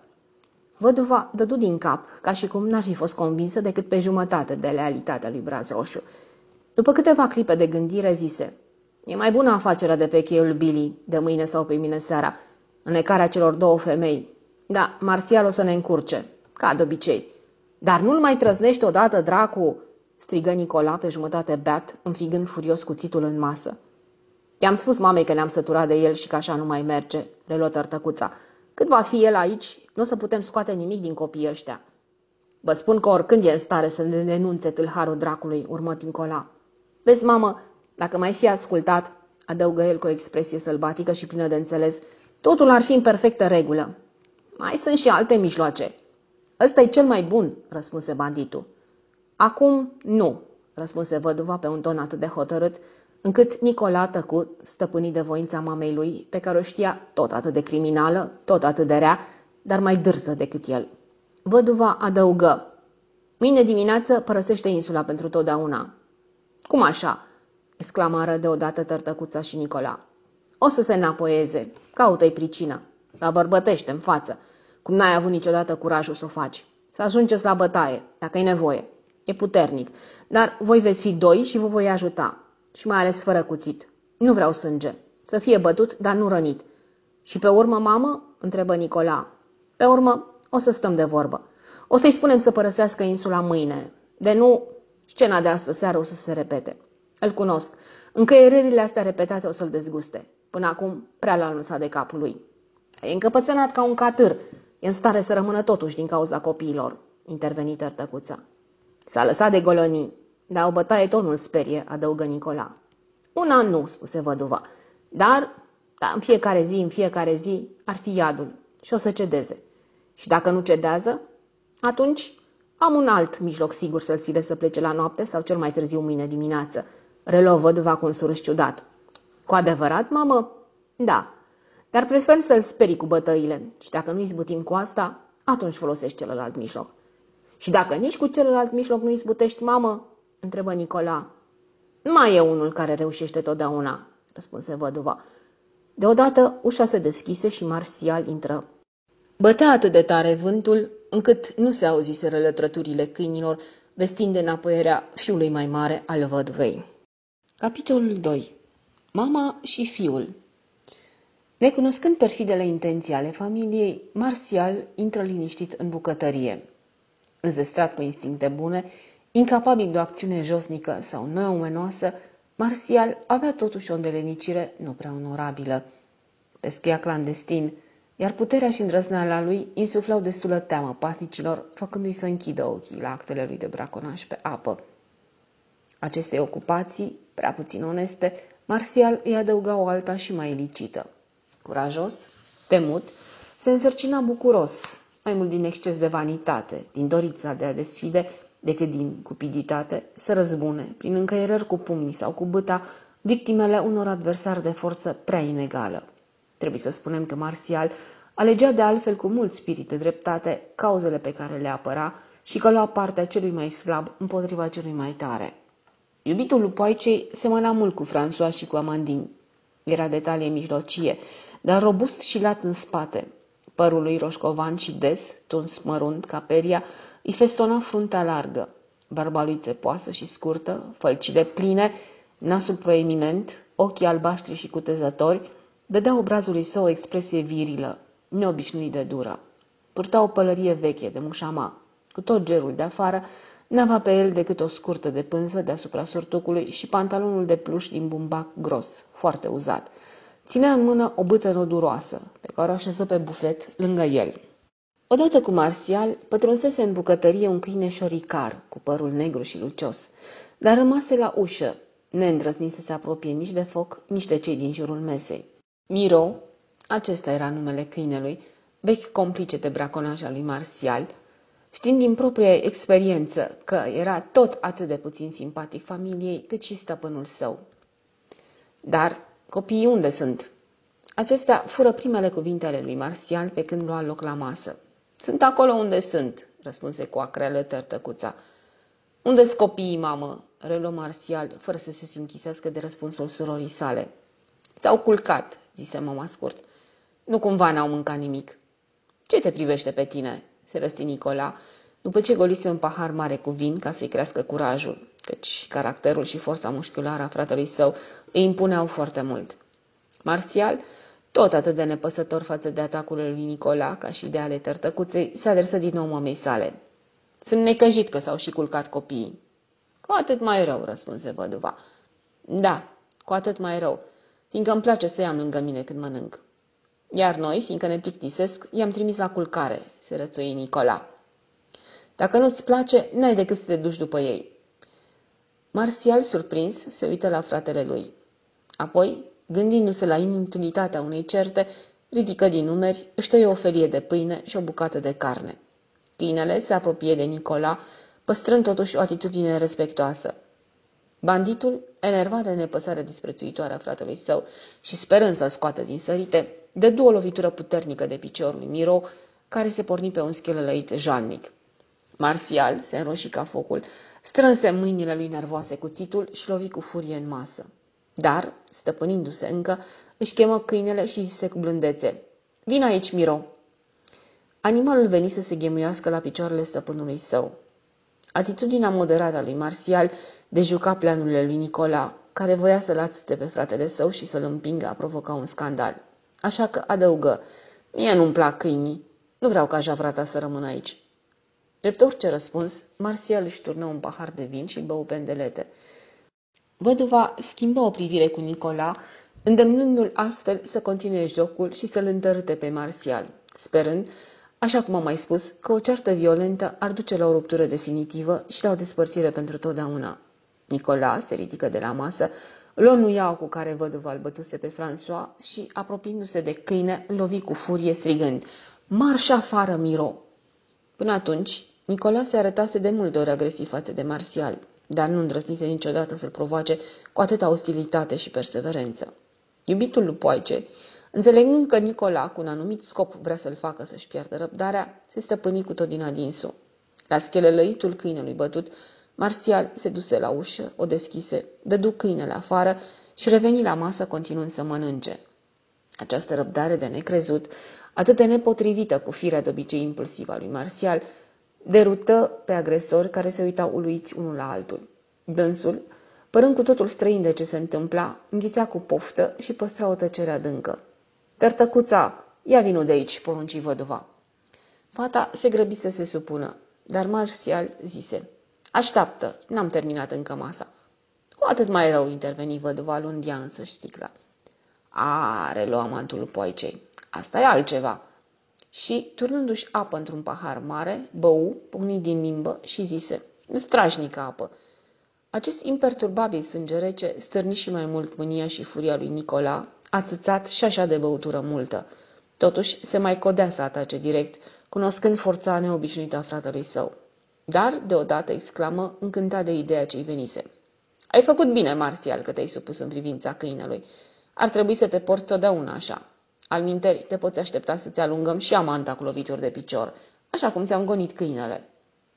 Văduva dădu din cap, ca și cum n-ar fi fost convinsă decât pe jumătate de lealitatea lui Braț Roșu. După câteva clipe de gândire, zise: e mai bună afacerea de pe cheiul Billy, de mâine sau pe mine seara, înnecarea celor două femei. Da, Marțial o să ne încurce, ca de obicei. Dar nu-l mai trăznești odată, dracu!" strigă Nicola pe jumătate beat, înfigând furios cuțitul în masă. I-am spus mamei că ne-am săturat de el și că așa nu mai merge, reluă tărtăcuța. Cât va fi el aici, nu o să putem scoate nimic din copiii ăștia. Vă spun că oricând e în stare să ne denunțe tâlharul dracului, urmă Nicola. Vezi, mamă, dacă mai fi ascultat, adăugă el cu o expresie sălbatică și plină de înțeles, totul ar fi în perfectă regulă. Mai sunt și alte mijloace. Ăsta e cel mai bun, răspunse banditul. Acum nu, răspunse văduva pe un ton atât de hotărât, încât Nicola tăcu, stăpânit de voința mamei lui, pe care o știa tot atât de criminală, tot atât de rea, dar mai dârză decât el. Văduva adăugă: mâine dimineață părăsește insula pentru totdeauna. Cum așa? Exclamară deodată tărtăcuța și Nicola. O să se înapoieze, caută-i pricină, la bărbătește în față, cum n-ai avut niciodată curajul să o faci. Să ajungeți la bătaie, dacă e nevoie. E puternic, dar voi veți fi doi și vă voi ajuta. Și mai ales fără cuțit. Nu vreau sânge. Să fie bătut, dar nu rănit. Și pe urmă, mamă? Întrebă Nicola. Pe urmă, o să stăm de vorbă. O să-i spunem să părăsească insula mâine. De nu, scena de astă seară o să se repete. Îl cunosc. Încăierările astea repetate o să-l dezguste. Până acum, prea l-a lăsat de capul lui. E încăpățânat ca un catâr. E în stare să rămână totuși din cauza copiilor, interveni tărtăcuța. S-a lăsat de golănii, dar o bătaie tot nu-l sperie, adăugă Nicola. Una nu, spuse văduva, dar în fiecare zi ar fi iadul și o să cedeze. Și dacă nu cedează, atunci am un alt mijloc sigur să-l sile să plece la noapte sau cel mai târziu mâine dimineață, reluă văduva cu un surâs ciudat. Cu adevărat, mamă? Da, dar prefer să-l sperii cu bătăile și dacă nu izbutim cu asta, atunci folosești celălalt mijloc. Și dacă nici cu celălalt mijloc nu izbutești, mamă? Întrebă Nicola. Mai e unul care reușește totdeauna, răspunse văduva. Deodată ușa se deschise și Marțial intră. Bătea atât de tare vântul, încât nu se auziseră lătrăturile câinilor, vestind înapoierea fiului mai mare al văduvei. Capitolul 2. Mama și fiul. Necunoscând perfidele intenții ale familiei, Martial intră liniștit în bucătărie. Înzestrat cu instincte bune, incapabil de o acțiune josnică sau neomenoasă, Martial avea totuși o îndelenicire nu prea onorabilă. Pescuia clandestin, iar puterea și îndrăzneala lui insuflau destulă teamă pasnicilor, făcându-i să închidă ochii la actele lui de braconaj pe apă. Acestei ocupații, prea puțin oneste, Martial îi adăuga o alta și mai ilicită. Curajos, temut, se însărcina bucuros, mai mult din exces de vanitate, din dorința de a desfide, decât din cupiditate, să răzbune, prin încăierări cu pumnii sau cu bâta, victimele unor adversari de forță prea inegală. Trebuie să spunem că Martial alegea de altfel cu mult spirit de dreptate cauzele pe care le apăra și că lua partea celui mai slab împotriva celui mai tare. Iubitul lui Poicei semăna mult cu François și cu Amandine. Era de talie mijlocie, dar robust și lat în spate. Părul lui roșcovan și des, tuns mărunt ca peria, îi festona fruntea largă. Barba lui țepoasă și scurtă, fălcile pline, nasul proeminent, ochii albaștri și cutezători, dădea obrazului său o expresie virilă, neobișnuit de dură. Purta o pălărie veche de mușama. Cu tot gerul de afară, n-avea pe el decât o scurtă de pânză deasupra surtucului și pantalonul de pluș din bumbac gros, foarte uzat. Ținea în mână o bâtă roduroasă, pe care o așeză pe bufet lângă el. Odată cu Martial, pătrunsese în bucătărie un câine șoricar, cu părul negru și lucios, dar rămase la ușă, neîndrăznind să se apropie nici de foc, nici de cei din jurul mesei. Miro, acesta era numele câinelui, vechi complice de braconaj al lui Martial, știind din propria experiență că era tot atât de puțin simpatic familiei, cât și stăpânul său. Dar copiii unde sunt? Acestea fură primele cuvinte ale lui Martial pe când lua loc la masă. Sunt acolo unde sunt, răspunse cu acreală tărtăcuța. Unde-s copiii, mamă? Reluă Martial, fără să se închisească de răspunsul surorii sale. S-au culcat, zise mama scurt. Nu cumva n-au mâncat nimic. Ce te privește pe tine? Se răsti Nicola, după ce golise un pahar mare cu vin ca să-i crească curajul, căci caracterul și forța mușchiulară a fratelui său îi impuneau foarte mult. Martial, tot atât de nepăsător față de atacurile lui Nicola, ca și de ale tărtăcuței, se adresă din nou mamei sale. Sunt necăjit că s-au și culcat copiii. Cu atât mai rău, răspunse văduva. Da, cu atât mai rău, fiindcă îmi place să i-am lângă mine când mănânc. Iar noi, fiindcă ne plictisesc, i-am trimis la culcare, se rățoi Nicola. Dacă nu-ți place, n-ai decât să te duci după ei. Martial, surprins, se uită la fratele lui. Apoi, gândindu-se la inutilitatea unei certe, ridică din numeri, își tăie o felie de pâine și o bucată de carne. Câinele se apropie de Nicola, păstrând totuși o atitudine respectoasă. Banditul, enervat de nepăsarea disprețuitoare a fratelui său și sperând să-l scoată din sărite, dădu o lovitură puternică de piciorul lui Miro, care se porni pe un schelălăit jalnic. Martial se înroși ca focul, strânse mâinile lui nervoase cuțitul și lovi cu furie în masă. Dar, stăpânindu-se încă, își chemă câinele și zise cu blândețe: Vino aici, Miro! Animalul veni să se ghemuiască la picioarele stăpânului său. Atitudinea moderată a lui Martial dejuca planurile lui Nicola, care voia să-l ațite pe fratele său și să-l împingă a provoca un scandal. Așa că adăugă: Mie nu-mi plac câinii, nu vreau ca javrata să rămână aici. Drept orice răspuns, Martial își turnă un pahar de vin și bău pendelete. Văduva schimbă o privire cu Nicola, îndemnându-l astfel să continue jocul și să-l întărâte pe Martial, sperând, așa cum am mai spus, că o ceartă violentă ar duce la o ruptură definitivă și la o despărțire pentru totdeauna. Nicola se ridică de la masă, luă nuiaua cu care văduva îl bătuse pe François și, apropiindu-se de câine, îl lovi cu furie strigând: Marș afară, Miro! Până atunci, Nicola se arătase de multe ori agresiv față de Martial, dar nu îndrăznise niciodată să-l provoace cu atâta ostilitate și perseverență. Iubitul lui Poice, înțelegând că Nicola, cu un anumit scop, vrea să-l facă să-și piardă răbdarea, se stăpâni cu tot din adinsul. La schelelăitul câinelui bătut, Martial se duse la ușă, o deschise, dădu câinele afară și reveni la masă continuând să mănânce. Această răbdare de necrezut, atât de nepotrivită cu firea de obicei impulsivă a lui Martial, derută pe agresori care se uitau uluiți unul la altul. Dânsul, părând cu totul străin de ce se întâmpla, înghițea cu poftă și păstra o tăcere adâncă. Tărtăcuța, ia vino de aici, porunci văduva. Fata se grăbi să se supună, dar Marțial zise: Așteaptă, n-am terminat încă masa. Cu atât mai rău, interveni văduva, luând ea însăși sticla. A, relua amantul poicei, asta e altceva. Și, turnându-și apă într-un pahar mare, bău, pocni din limbă și zise: Strașnică apă. Acest imperturbabil sânge rece stârni și mai mult mânia și furia lui Nicola, ațățat și așa de băutură multă. Totuși se mai codea să atace direct, cunoscând forța neobișnuită a fratelui său. Dar, deodată, exclamă, încântat de ideea ce-i venise: Ai făcut bine, Marțial, că te-ai supus în privința câinelui. Ar trebui să te porți totdeauna așa. Alminteri, te poți aștepta să-ți alungăm și amanta cu lovituri de picior, așa cum ți-am gonit câinele.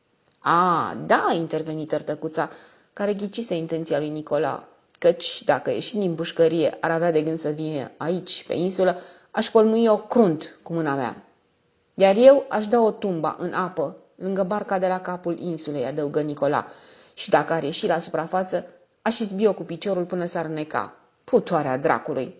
A, da, interveni tărtăcuța, care ghicise intenția lui Nicola, căci, dacă ieșind din pușcărie ar avea de gând să vină aici, pe insulă, aș pălmui-o crunt cu mâna mea. Iar eu aș da o tumba în apă, lângă barca de la capul insulei, adăugă Nicola, și dacă ar ieși la suprafață, aș izbi-o cu piciorul până s-ar neca. Putoarea dracului!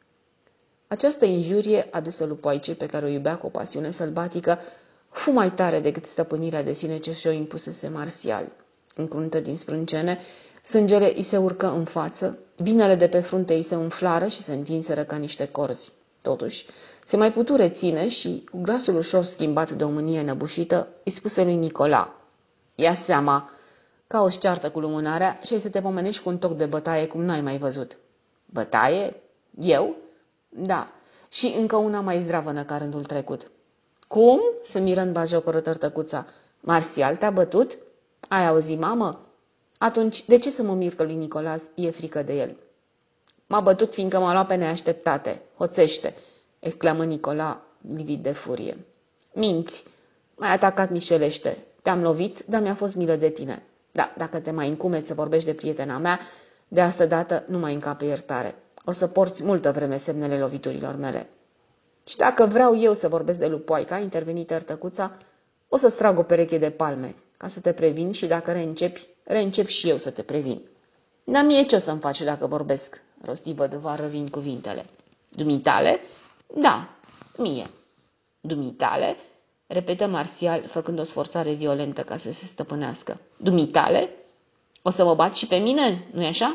Această injurie adusă lui Poice, pe care o iubea cu o pasiune sălbatică, fu mai tare decât stăpânirea de sine ce și-o impusese Marțial. Încruntă din sprâncene, sângele îi se urcă în față, vinele de pe frunte îi se umflară și se întinseră ca niște corzi. Totuși, se mai putu reține și, cu glasul ușor schimbat de o mânie năbușită, îi spuse lui Nicola: Ia seama, ca o șceartă cu lumânarea și ai să te pomenești cu un toc de bătaie cum n-ai mai văzut. Bătaie? Eu? Da, și încă una mai zdravănă ca rândul trecut. Cum? Se miră în bajocoră tărtăcuța. Marțial te-a bătut? Ai auzit, mamă? Atunci, de ce să mă mir că lui Nicolas e frică de el? M-a bătut fiindcă m-a luat pe neașteptate. Hoțește, exclamă Nicola, livid de furie. Minți, m-ai atacat mișelește. Te-am lovit, dar mi-a fost milă de tine. Da, dacă te mai încumeți să vorbești de prietena mea, de asta dată nu mai încape iertare. O să porți multă vreme semnele loviturilor mele. Și dacă vreau eu să vorbesc de lupoaica, a intervenit tărtăcuța, o să-ți trag o pereche de palme, ca să te previn și dacă reîncep și eu să te previn. Dar mie ce o să-mi faci dacă vorbesc? Rosti văduva rărind cuvintele. Dumitale? Da, mie. Dumitale? Repetă Marțial, făcând o sforțare violentă ca să se stăpânească. Dumitale? O să mă bați și pe mine, nu-i așa?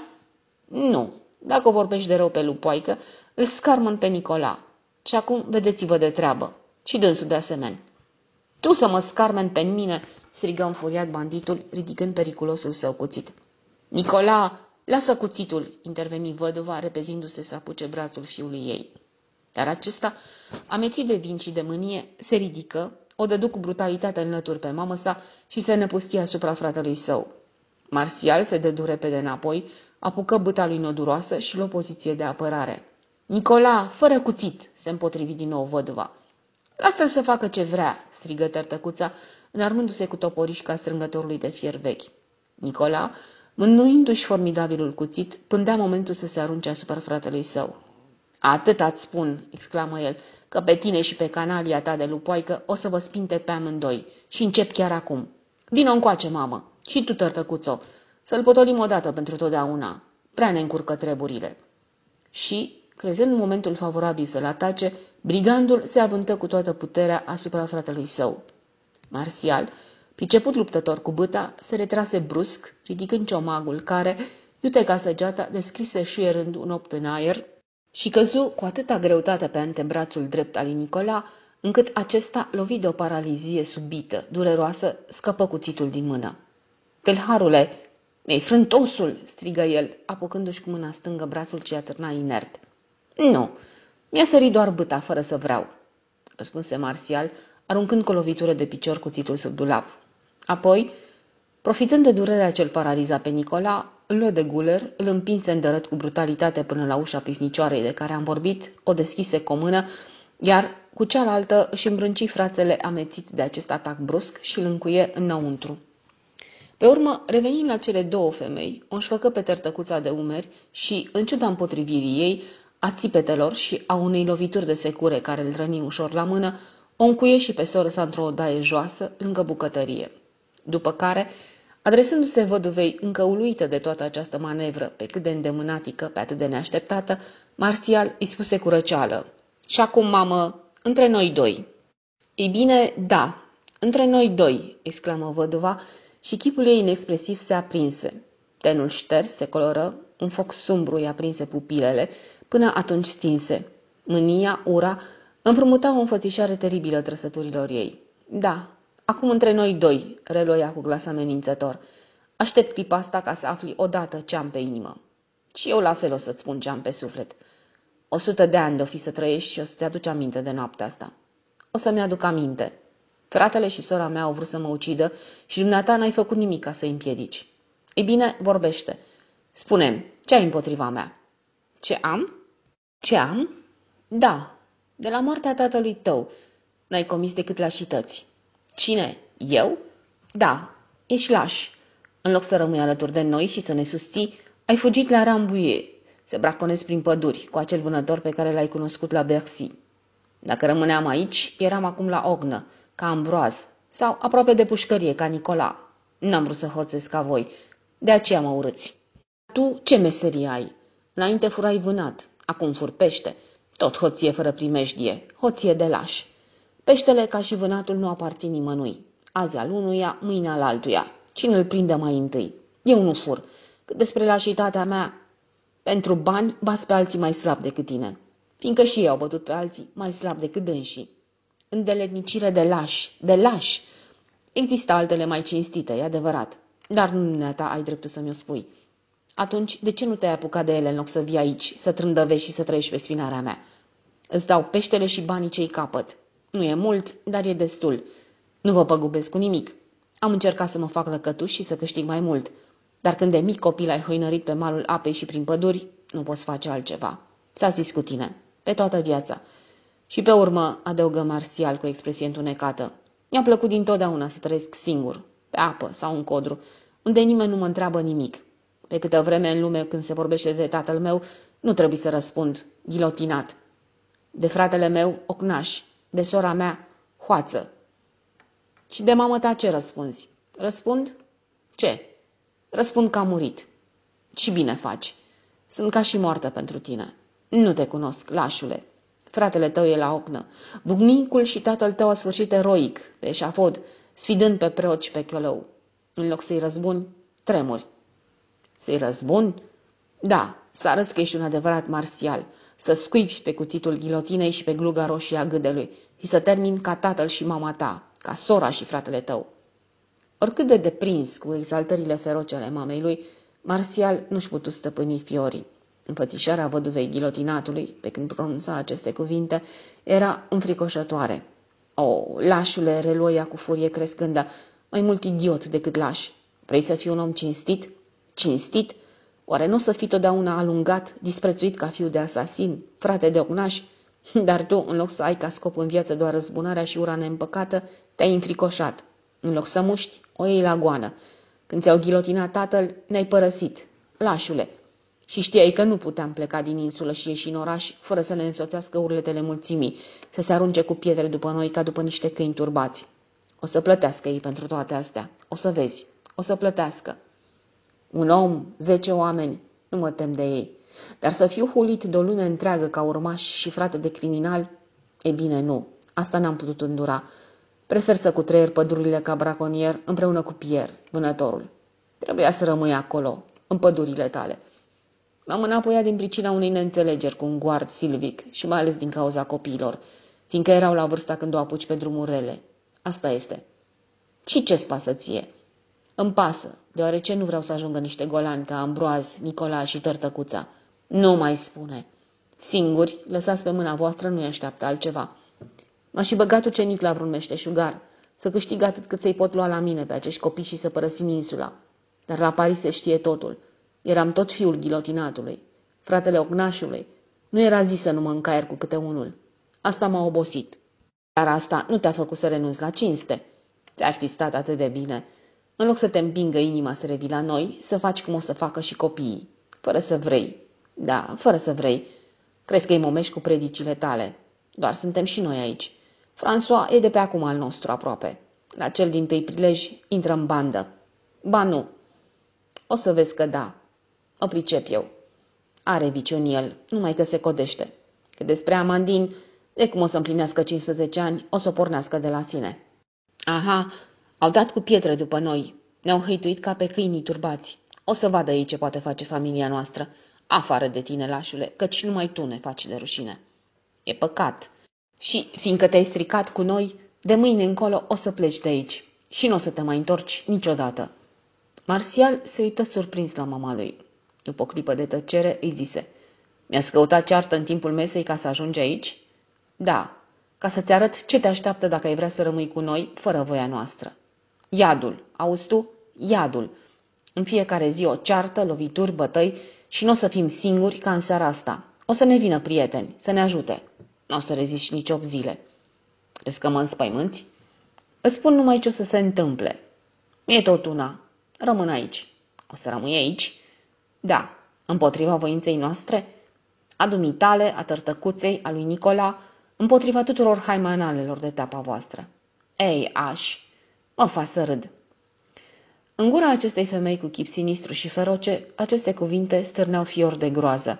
Nu. Dacă vorbești de rău pe lupoaică, îl scarmăn pe Nicola. Și acum vedeți-vă de treabă. Și dânsul de asemenea. Tu să mă scarmeni pe mine, strigă înfuriat banditul, ridicând periculosul său cuțit. Nicola, lasă cuțitul, interveni văduva, repezindu-se să apuce brațul fiului ei. Dar acesta, amețit de vin și de mânie, se ridică, o dădu cu brutalitate în lături pe mamă sa și se năpustie asupra fratelui său. Marțial se dădu repede înapoi, apucă bâta lui noduroasă și luă poziție de apărare. Nicola, fără cuțit, se împotrivi din nou văduva. Lasă-l să facă ce vrea, strigă tărtăcuța, înarmându-se cu toporișca strângătorului de fier vechi. Nicola, mânuindu-și formidabilul cuțit, pândea momentul să se arunce asupra fratelui său. Atât ați spun, exclamă el, că pe tine și pe canalia ta de lupoaică o să vă spinte pe amândoi și încep chiar acum. Vino încoace, mamă, și tu, tărtăcuțo, să-l potolim odată pentru totdeauna. Prea ne încurcă treburile. Și, crezând momentul favorabil să-l atace, brigandul se avântă cu toată puterea asupra fratelui său. Marțial, priceput luptător cu bâta, se retrase brusc, ridicând ciomagul care, iute ca săgeata, descrise șuierând un opt în aer și căzu cu atâta greutate pe antebrațul drept al lui Nicola, încât acesta, lovit de o paralizie subită, dureroasă, scăpă cuțitul din mână. Tâlharule, mi-ai frânt osul, strigă el, apucându-și cu mâna stângă brațul ce atârna inert. Nu, mi-a sărit doar bâta, fără să vreau, răspunse Marțial, aruncând cu o lovitură de picior cuțitul sub dulap. Apoi, profitând de durerea ce îl paraliza pe Nicola, îl luă de guler, îl împinse îndărât cu brutalitate până la ușa pivnicioarei de care am vorbit, o deschise cu o mână, iar cu cealaltă își îmbrânci frațele amețit de acest atac brusc și îl încuie înăuntru. Pe urmă, revenind la cele două femei, o înșfăcă pe tărtăcuța de umeri și, în ciuda împotrivirii ei, a țipetelor și a unei lovituri de secure care îl răni ușor la mână, o încuie și pe soră sa într-o odaie joasă, lângă bucătărie. După care, adresându-se văduvei încă uluită de toată această manevră, pe cât de îndemânatică, pe atât de neașteptată, Marțial îi spuse cu răceală: Și acum, mamă, între noi doi. Ei bine, da, între noi doi, exclamă văduva și chipul ei inexpresiv se aprinse. Tenul șters se coloră, un foc sumbru i-a prinse pupilele, până atunci stinse. Mânia, ura, împrumutau o înfățișare teribilă trăsăturilor ei. Da, acum între noi doi, reluia cu glas amenințător. Aștept clipa asta ca să afli odată ce am pe inimă. Și eu la fel o să-ți spun ce am pe suflet. 100 de ani de-o fi să trăiești și o să-ți aduci aminte de noaptea asta. O să-mi aduc aminte. Fratele și sora mea au vrut să mă ucidă și dumneata n-ai făcut nimic ca să-i împiedici. Ei bine, vorbește. Spune-mi, ce ai împotriva mea? Ce am? Ce am? Da, de la moartea tatălui tău. N-ai comis decât lașități. Cine? Eu? Da, ești laș. În loc să rămâi alături de noi și să ne susții, ai fugit la Rambouillet, să braconezi prin păduri cu acel vânător pe care l-ai cunoscut la Bercy. Dacă rămâneam aici, eram acum la Ognă, ca Ambroaz, sau aproape de pușcărie, ca Nicola. N-am vrut să hoțesc ca voi, de aceea mă urâți. Tu ce meserie ai? Înainte furai vânat, acum fur pește. Tot hoție fără primejdie, hoție de laș. Peștele, ca și vânatul, nu aparțin nimănui. Azi al unuia, mâine al altuia. Cine îl prinde mai întâi? Eu nu fur. Cât despre lașitatea mea, pentru bani bați pe alții mai slab decât tine, fiindcă și ei au bătut pe alții mai slab decât dânsii. Îndeletnicire de lași, de lași. Există altele mai cinstite, e adevărat, dar nu dumneata ai dreptul să mi-o spui. Atunci, de ce nu te-ai apucat de ele în loc să vii aici, să trândăvești și să trăiești pe spinarea mea? Îți dau peștele și banii ce-i capăt. Nu e mult, dar e destul. Nu vă păgubesc cu nimic. Am încercat să mă fac lăcătuș și să câștig mai mult. Dar când de mic copil ai hoinărit pe malul apei și prin păduri, nu poți face altceva. S-a zis cu tine, pe toată viața. Și pe urmă, adăugă Marțial cu expresie întunecată, mi-a plăcut dintotdeauna să trăiesc singur, pe apă sau în codru, unde nimeni nu mă întreabă nimic. Pe câtă vreme în lume, când se vorbește de tatăl meu, nu trebuie să răspund, ghilotinat. De fratele meu, ocnaș, de sora mea, hoață. Și de mamă ta ce răspunzi? Răspund? Ce? Răspund că a murit. Și bine faci. Sunt ca și moartă pentru tine. Nu te cunosc, lașule. Fratele tău e la ocnă. Bunicul și tatăl tău a sfârșit eroic, pe eșafod, sfidând pe preot și pe călău. În loc să-i răzbuni, tremuri. Să-i răzbuni? Da, să arăți că ești un adevărat marțial, să scuipi pe cuțitul ghilotinei și pe gluga roșie a gâdelui și să termini ca tatăl și mama ta, ca sora și fratele tău. Oricât de deprins cu exaltările feroce ale mamei lui, Marțial nu-și putu stăpâni fiorii. Înfățișarea văduvei ghilotinatului, pe când pronunța aceste cuvinte, era înfricoșătoare. O, lașule, reluă ea cu furie crescândă, mai mult idiot decât laș. Vrei să fii un om cinstit? Cinstit? Oare nu o să fii totdeauna alungat, disprețuit ca fiu de asasin, frate de ocnaș? Dar tu, în loc să ai ca scop în viață doar răzbunarea și ura neîmpăcată, te-ai înfricoșat. În loc să muști, o iei la goană. Când ți-au ghilotinat tatăl, ne-ai părăsit. Lașule! Și știai că nu puteam pleca din insulă și ieși în oraș fără să ne însoțească urletele mulțimii, să se arunce cu pietre după noi ca după niște câini turbați. O să plătească ei pentru toate astea. O să vezi. O să plătească. Un om, 10 oameni, nu mă tem de ei. Dar să fiu hulit de o lume întreagă ca urmaș și frate de criminal? E bine, nu. Asta n-am putut îndura. Prefer să cutreier pădurile ca braconier împreună cu Pierre, vânătorul. Trebuia să rămâi acolo, în pădurile tale. M-am înapoiat din pricina unei neînțelegeri cu un guard silvic și mai ales din cauza copiilor, fiindcă erau la vârsta când o apuci pe drumuri rele. Asta este. Și ce-ți pasă ție? Îmi pasă, deoarece nu vreau să ajungă niște golani ca Ambroaz, Nicola și Tărtăcuța. Nu mai spune. Singuri, lăsați pe mâna voastră, nu-i așteaptă altceva. M-a și băgat ucenic la vreun meșteșugar, să câștig atât cât să-i pot lua la mine pe acești copii și să părăsim insula. Dar la Paris se știe totul. Eram tot fiul ghilotinatului, fratele ocnașului. Nu era zis să nu mă încaier cu câte unul. Asta m-a obosit. Dar asta nu te-a făcut să renunți la cinste. Ți-ar fi stat atât de bine. În loc să te împingă inima să revii la noi, să faci cum o să facă și copiii. Fără să vrei. Da, fără să vrei. Crezi că îi momești cu predicile tale. Doar suntem și noi aici. François e de pe acum al nostru aproape. La cel dintâi prilej intră în bandă. Ba nu. O să vezi că da. O pricep eu. Are viciuni el, numai că se codește. Că despre Amandine, De cum o să împlinească 15 ani, o să o pornească de la sine. Aha, au dat cu pietre după noi. Ne-au hăituit ca pe câinii turbați. O să vadă ei ce poate face familia noastră. Afară de tine, lașule, căci numai tu ne faci de rușine. E păcat. Și, fiindcă te-ai stricat cu noi, de mâine încolo o să pleci de aici și nu o să te mai întorci niciodată. Marțial se uită surprins la mama lui. După o clipă de tăcere, îi zise: Mi-ați căutat ceartă în timpul mesei ca să ajungi aici? Da, ca să-ți arăt ce te așteaptă dacă ai vrea să rămâi cu noi, fără voia noastră. Iadul, auzi tu? Iadul. În fiecare zi o ceartă, lovituri, bătăi și nu o să fim singuri ca în seara asta. O să ne vină prieteni, să ne ajute. Nu o să reziști nici 8 zile. Crezi că mă înspăimânți? Îți spun numai ce o să se întâmple. E tot una. Rămân aici. O să rămâi aici? Da, împotriva voinței noastre? A dumitale, a tărtăcuței, a lui Nicola, împotriva tuturor haimanalelor de teapa voastră. Ei, Aș, mă fac să râd. În gura acestei femei cu chip sinistru și feroce, aceste cuvinte stârneau fior de groază.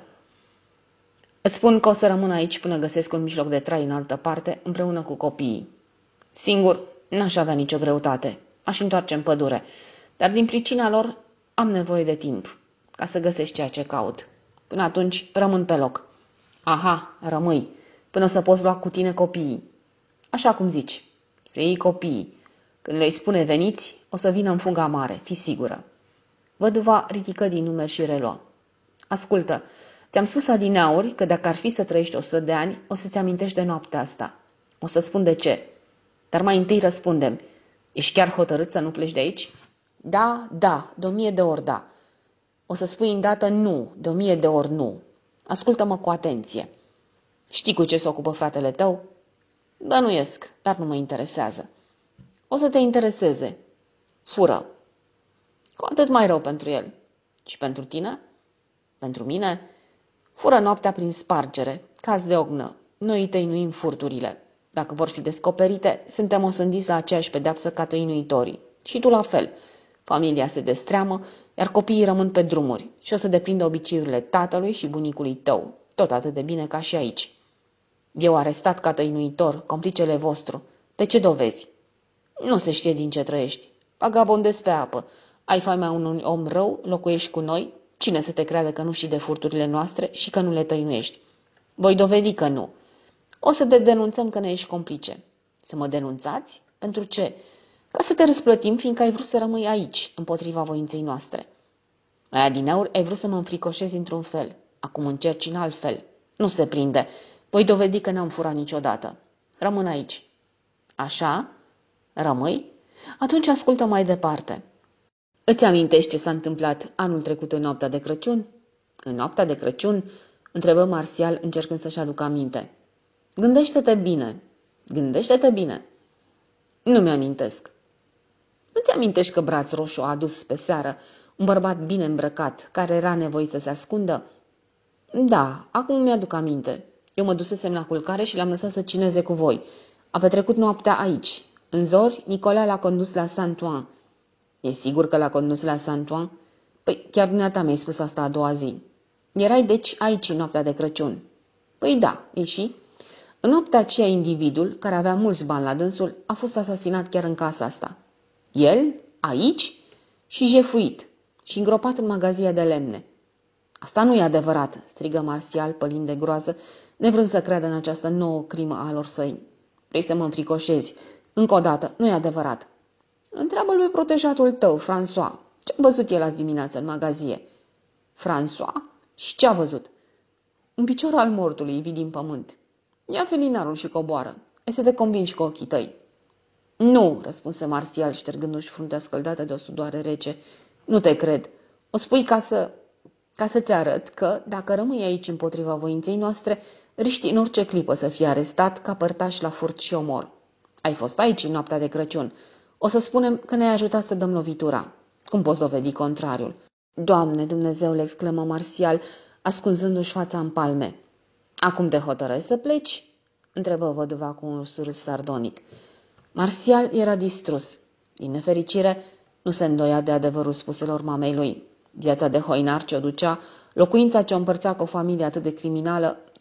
Îți spun că o să rămân aici până găsesc un mijloc de trai în altă parte, împreună cu copiii. Singur, n-aș avea nicio greutate. Aș întoarce în pădure, dar din pricina lor am nevoie de timp ca să găsesc ceea ce caut. Până atunci rămân pe loc. Aha, rămâi, până o să poți lua cu tine copiii. Așa cum zici, să iei copiii. Când le-i spune veniți, o să vină în fuga mare, fi sigură. Văduva ridică din numeri și reluă. Ascultă, ți-am spus adineauri că dacă ar fi să trăiești 100 de ani, o să-ți amintești de noaptea asta. O să spun de ce. Dar mai întâi răspundem. Ești chiar hotărât să nu pleci de aici? Da, da, de 1000 de ori da. O să spui îndată nu, de 1000 de ori nu. Ascultă-mă cu atenție. Știi cu ce se ocupă fratele tău? Bănuiesc, dar nu mă interesează. O să te intereseze. Fură. Cu atât mai rău pentru el. Și pentru tine? Pentru mine? Fură noaptea prin spargere, caz de ognă. Noi îi tăinuim furturile. Dacă vor fi descoperite, suntem osândiți la aceeași pedeapsă ca tăinuitorii. Și tu la fel. Familia se destreamă, iar copiii rămân pe drumuri și o să deprindă obiceiurile tatălui și bunicului tău, tot atât de bine ca și aici. Eu arestat ca tăinuitor, complicele vostru. Pe ce dovezi? Nu se știe din ce trăiești. Vagabondezi pe apă. Ai faima unui om rău, locuiești cu noi. Cine să te creadă că nu știi de furturile noastre și că nu le tăinuiești? Voi dovedi că nu. O să te denunțăm că ne ești complice. Să mă denunțați? Pentru ce? Ca să te răsplătim, fiindcă ai vrut să rămâi aici, împotriva voinței noastre. Mai adineauri ai vrut să mă înfricoșezi într-un fel. Acum încerci în alt fel. Nu se prinde. Voi dovedi că n-am furat niciodată. Rămân aici. Așa? Rămâi? Atunci ascultă mai departe. Îți amintești ce s-a întâmplat anul trecut în noaptea de Crăciun? În noaptea de Crăciun? Întrebă Marțial, încercând să-și aducă aminte. Gândește-te bine. Gândește-te bine. Nu mi-amintesc. Nu-ți amintești că Braț Roșu a adus pe seară un bărbat bine îmbrăcat, care era nevoit să se ascundă? Da, acum mi-aduc aminte. Eu mă dusesem la culcare și l-am lăsat să cineze cu voi. A petrecut noaptea aici. În zori, Nicola l-a condus la Saint-Ouen. E sigur că l-a condus la Saint-Ouen? Păi, chiar dumneata mi-ai spus asta a doua zi. Erai deci aici în noaptea de Crăciun. Păi da, e și? În noaptea aceea, individul, care avea mulți bani la dânsul, a fost asasinat chiar în casa asta. El? Aici? Și jefuit. Și îngropat în magazia de lemne. Asta nu e adevărat, strigă Marțial, pălind de groază, nevrând să creadă în această nouă crimă a lor săi. Vrei să mă înfricoșezi? Încă o dată, nu e adevărat. Întreabă-l pe protejatul tău, François. Ce-a văzut el azi dimineață în magazie? François? Și ce-a văzut? Un picior al mortului ivit din pământ. Ia felinarul și coboară. Ai să te convingi cu ochii tăi. Nu, răspunse Marțial, ștergându-și fruntea scăldată de o sudoare rece. Nu te cred. O spui ca să-ți arăt că, dacă rămâi aici împotriva voinței noastre, riști în orice clipă să fii arestat ca părtaș la furt și omor. Ai fost aici în noaptea de Crăciun. O să spunem că ne-ai ajutat să dăm lovitura. Cum poți dovedi contrariul? Doamne, Dumnezeule, exclamă Marțial, ascunzându-și fața în palme. Acum te hotărăști să pleci? Întrebă văduva cu un surâs sardonic. Marțial era distrus. Din nefericire, nu se îndoia de adevărul spuselor mamei lui. Viața de hoinar ce o ducea, locuința ce o împărțea cu o familie atât de criminală,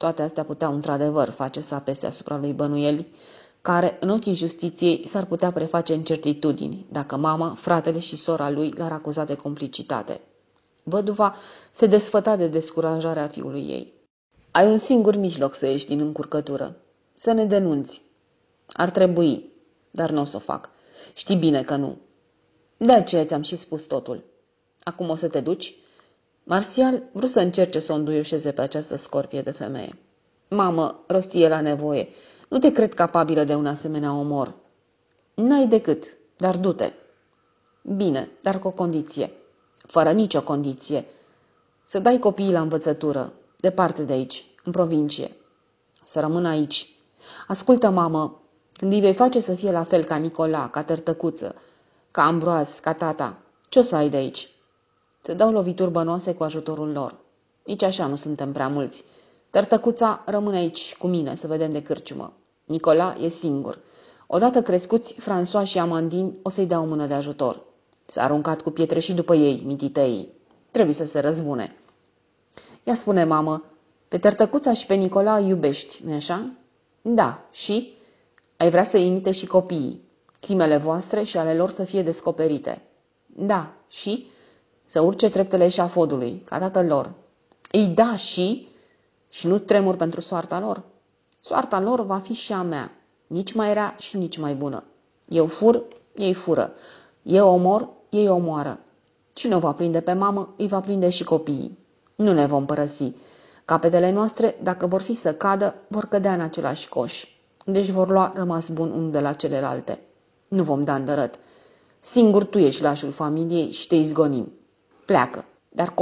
Toate astea puteau într-adevăr face să apese asupra lui bănuieli, care, în ochii justiției, s-ar putea preface în certitudini, dacă mama, fratele și sora lui l-ar acuza de complicitate. Văduva se desfăta de descurajarea fiului ei. Ai un singur mijloc să ieși din încurcătură. Să ne denunți. Ar trebui, dar nu o să o fac. Știi bine că nu. De aceea ți-am și spus totul. Acum o să te duci? Marțial vrut să încerce să o înduioșeze pe această scorpie de femeie. Mamă, rosti el la nevoie, nu te cred capabilă de un asemenea omor. N-ai decât, dar du-te. Bine, dar cu o condiție. Fără nicio condiție. Să dai copiii la învățătură, departe de aici, în provincie. Să rămână aici. Ascultă, mamă, când îi vei face să fie la fel ca Nicola, ca Tărtăcuță, ca Ambroaz, ca tata, ce o să ai de aici? Să dau lovituri bănoase cu ajutorul lor. Nici așa nu suntem prea mulți. Tărtăcuța rămâne aici cu mine să vedem de cârciumă. Nicola e singur. Odată crescuți, François și Amandine o să-i dea o mână de ajutor. S-a aruncat cu pietre și după ei, mititeii. Trebuie să se răzbune. Ia spune, mamă, pe Tărtăcuța și pe Nicola îi iubești, nu-i așa? Da, și? Ai vrea să imite și copiii. Crimele voastre și ale lor să fie descoperite. Da, și? Să urce treptele eșafodului, ca tatăl lor. Ei, da, și? Și nu tremur pentru soarta lor? Soarta lor va fi și a mea, nici mai rea și nici mai bună. Eu fur, ei fură. Eu omor, ei omoară. Cine o va prinde pe mamă, îi va prinde și copiii. Nu ne vom părăsi. Capetele noastre, dacă vor fi să cadă, vor cădea în același coș. Deci vor lua rămas bun unul de la celelalte. Nu vom da îndărăt. Singur tu ești lașul familiei și te izgonim. Pleacă. Dar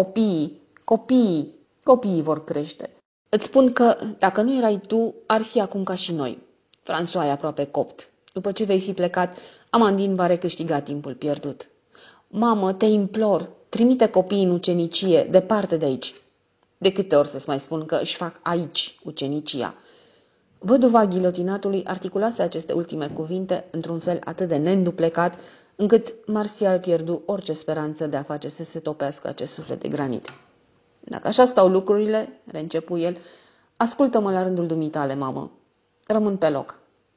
copiii vor crește. Îți spun că, dacă nu erai tu, ar fi acum ca și noi. François e aproape copt. După ce vei fi plecat, Amandine va recâștiga timpul pierdut. Mamă, te implor, trimite copiii în ucenicie, departe de aici. De câte ori să-ți mai spun că își fac aici ucenicia? Văduva ghilotinatului articulase aceste ultime cuvinte într-un fel atât de neînduplecat, încât Marțial pierdu orice speranță de a face să se topească acest suflet de granit. Dacă așa stau lucrurile, reîncepu el, ascultă-mă la rândul dumitale, mamă. Rămân pe loc.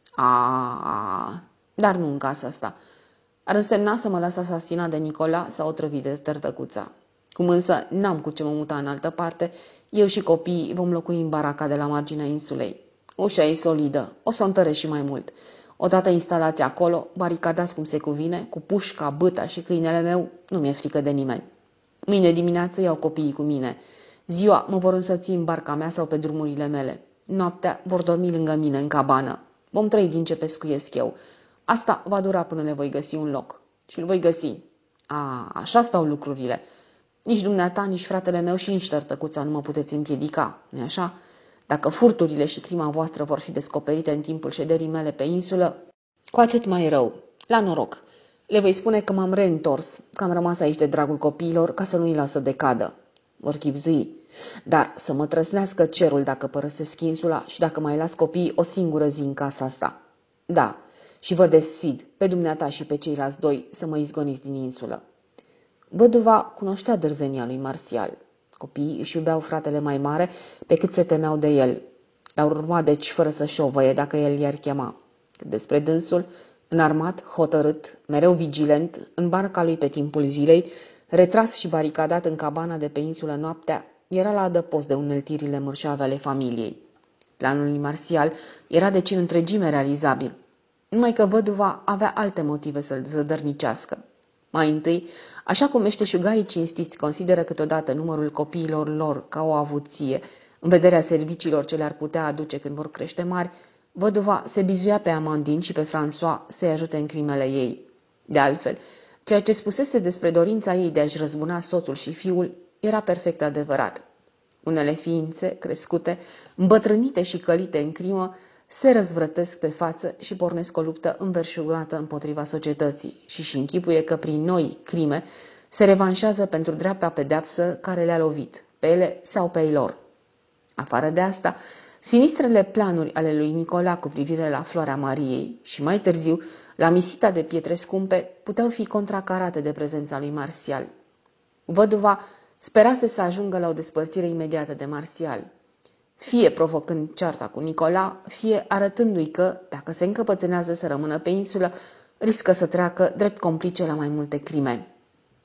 Dar nu în casa asta. Ar însemna să mă las asasina de Nicola sau otrăvit de Tărtăcuța. Cum însă n-am cu ce mă muta în altă parte, eu și copiii vom locui în baraca de la marginea insulei. Ușa e solidă, o să o întăresc și mai mult. Odată instalați acolo, baricadați cum se cuvine, cu pușca, bâta și câinele meu, nu mi-e frică de nimeni. Mâine dimineață iau copiii cu mine. Ziua mă vor însoți în barca mea sau pe drumurile mele. Noaptea vor dormi lângă mine, în cabană. Vom trăi din ce pescuiesc eu. Asta va dura până le voi găsi un loc. Și îl voi găsi. Așa stau lucrurile. Nici dumneata, nici fratele meu și nici Tărtăcuța nu mă puteți împiedica, nu-i așa? Dacă furturile și crima voastră vor fi descoperite în timpul șederii mele pe insulă, cu atât mai rău. La noroc. Le voi spune că m-am reîntors, că am rămas aici de dragul copiilor, ca să nu-i lasă de cadă. Vor chibzui. Dar să mă trăsnească cerul dacă părăsesc insula și dacă mai las copiii o singură zi în casa asta. Da, și vă desfid, pe dumneata și pe ceilalți doi, să mă izgoniți din insulă. Văduva cunoștea dârzenia lui Marțial. Copiii își iubeau fratele mai mare pe cât se temeau de el. L-au urmat deci fără să șovăie dacă el i-ar chema. Cât despre dânsul, înarmat, hotărât, mereu vigilent, în barca lui pe timpul zilei, retras și baricadat în cabana de pe insulă noaptea, era la adăpost de uneltirile mărșave ale familiei. Planul lui Marțial era deci în întregime realizabil, numai că văduva avea alte motive să-l zădărnicească. Mai întâi, așa cum meșteșugarii cinstiți consideră câteodată numărul copiilor lor ca o avuție, în vederea serviciilor ce le-ar putea aduce când vor crește mari, văduva se bizuia pe Amandine și pe François să-i ajute în crimele ei. De altfel, ceea ce spusese despre dorința ei de a-și răzbuna soțul și fiul era perfect adevărat. Unele ființe, crescute, îmbătrânite și călite în crimă, se răzvrătesc pe față și pornesc o luptă înverșunată împotriva societății și închipuie că prin noi crime se revanșează pentru dreapta pedeapsă care le-a lovit, pe ele sau pe ei lor. Afară de asta, sinistrele planuri ale lui Nicola cu privire la Floarea Mariei și mai târziu la misita de pietre scumpe puteau fi contracarate de prezența lui Marțial. Văduva sperase să ajungă la o despărțire imediată de Marțial. fie provocând cearta cu Nicola, fie arătându-i că, dacă se încăpățânează să rămână pe insulă, riscă să treacă drept complice la mai multe crime.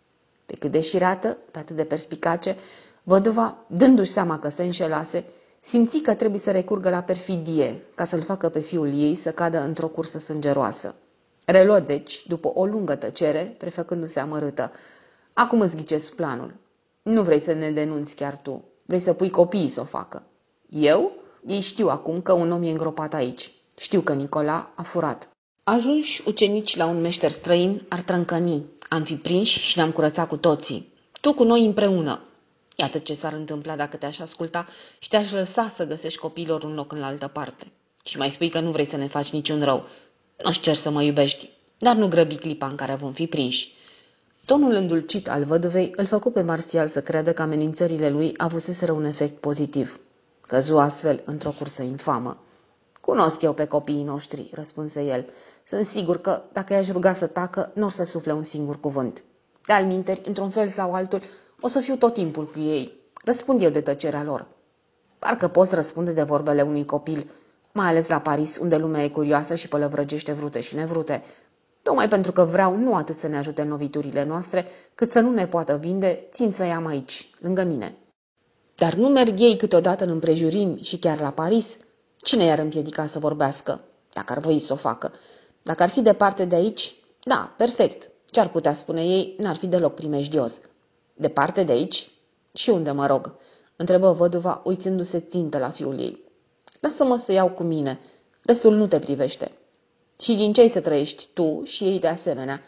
Pe cât de șirată, pe atât de perspicace, văduva, dându-și seama că se înșelase, simți că trebuie să recurgă la perfidie ca să-l facă pe fiul ei să cadă într-o cursă sângeroasă. Reluă, deci, după o lungă tăcere, prefăcându-se amărâtă: acum îți ghicesc planul. Nu vrei să ne denunți chiar tu. Vrei să pui copiii să o facă. Eu? Ei știu acum că un om e îngropat aici. Știu că Nicola a furat. Ajunși ucenici la un meșter străin, ar trâncăni. Am fi prinși și ne-am curățat cu toții. Tu cu noi împreună. Iată ce s-ar întâmpla dacă te-aș asculta și te-aș lăsa să găsești copiilor un loc în altă parte. Și mai spui că nu vrei să ne faci niciun rău. Nu-ți cer să mă iubești, dar nu grăbi clipa în care vom fi prinși. Tonul îndulcit al văduvei îl făcu pe Marțial să creadă că amenințările lui avuseseră un efect pozitiv. Căzu astfel într-o cursă infamă. Cunosc eu pe copiii noștri, răspunse el. Sunt sigur că, dacă i-aș ruga să tacă, nu o să sufle un singur cuvânt. De-al minteri, într-un fel sau altul, o să fiu tot timpul cu ei. Răspund eu de tăcerea lor. Parcă poți răspunde de vorbele unui copil, mai ales la Paris, unde lumea e curioasă și pălăvrăgește vrute și nevrute. Tocmai pentru că vreau nu atât să ne ajute în loviturile noastre, cât să nu ne poată vinde, țin să i-am aici, lângă mine. Dar nu merg ei câteodată în împrejurimi și chiar la Paris? Cine i-ar împiedica să vorbească, dacă ar voi să o facă? Dacă ar fi departe de aici? Da, perfect. Ce-ar putea spune ei, n-ar fi deloc primejdios. Departe de aici? Și unde mă rog? Întrebă văduva, uitându-se țintă la fiul ei. Lasă-mă să iau cu mine, restul nu te privește. Și din ce ai să trăiești tu și ei de asemenea?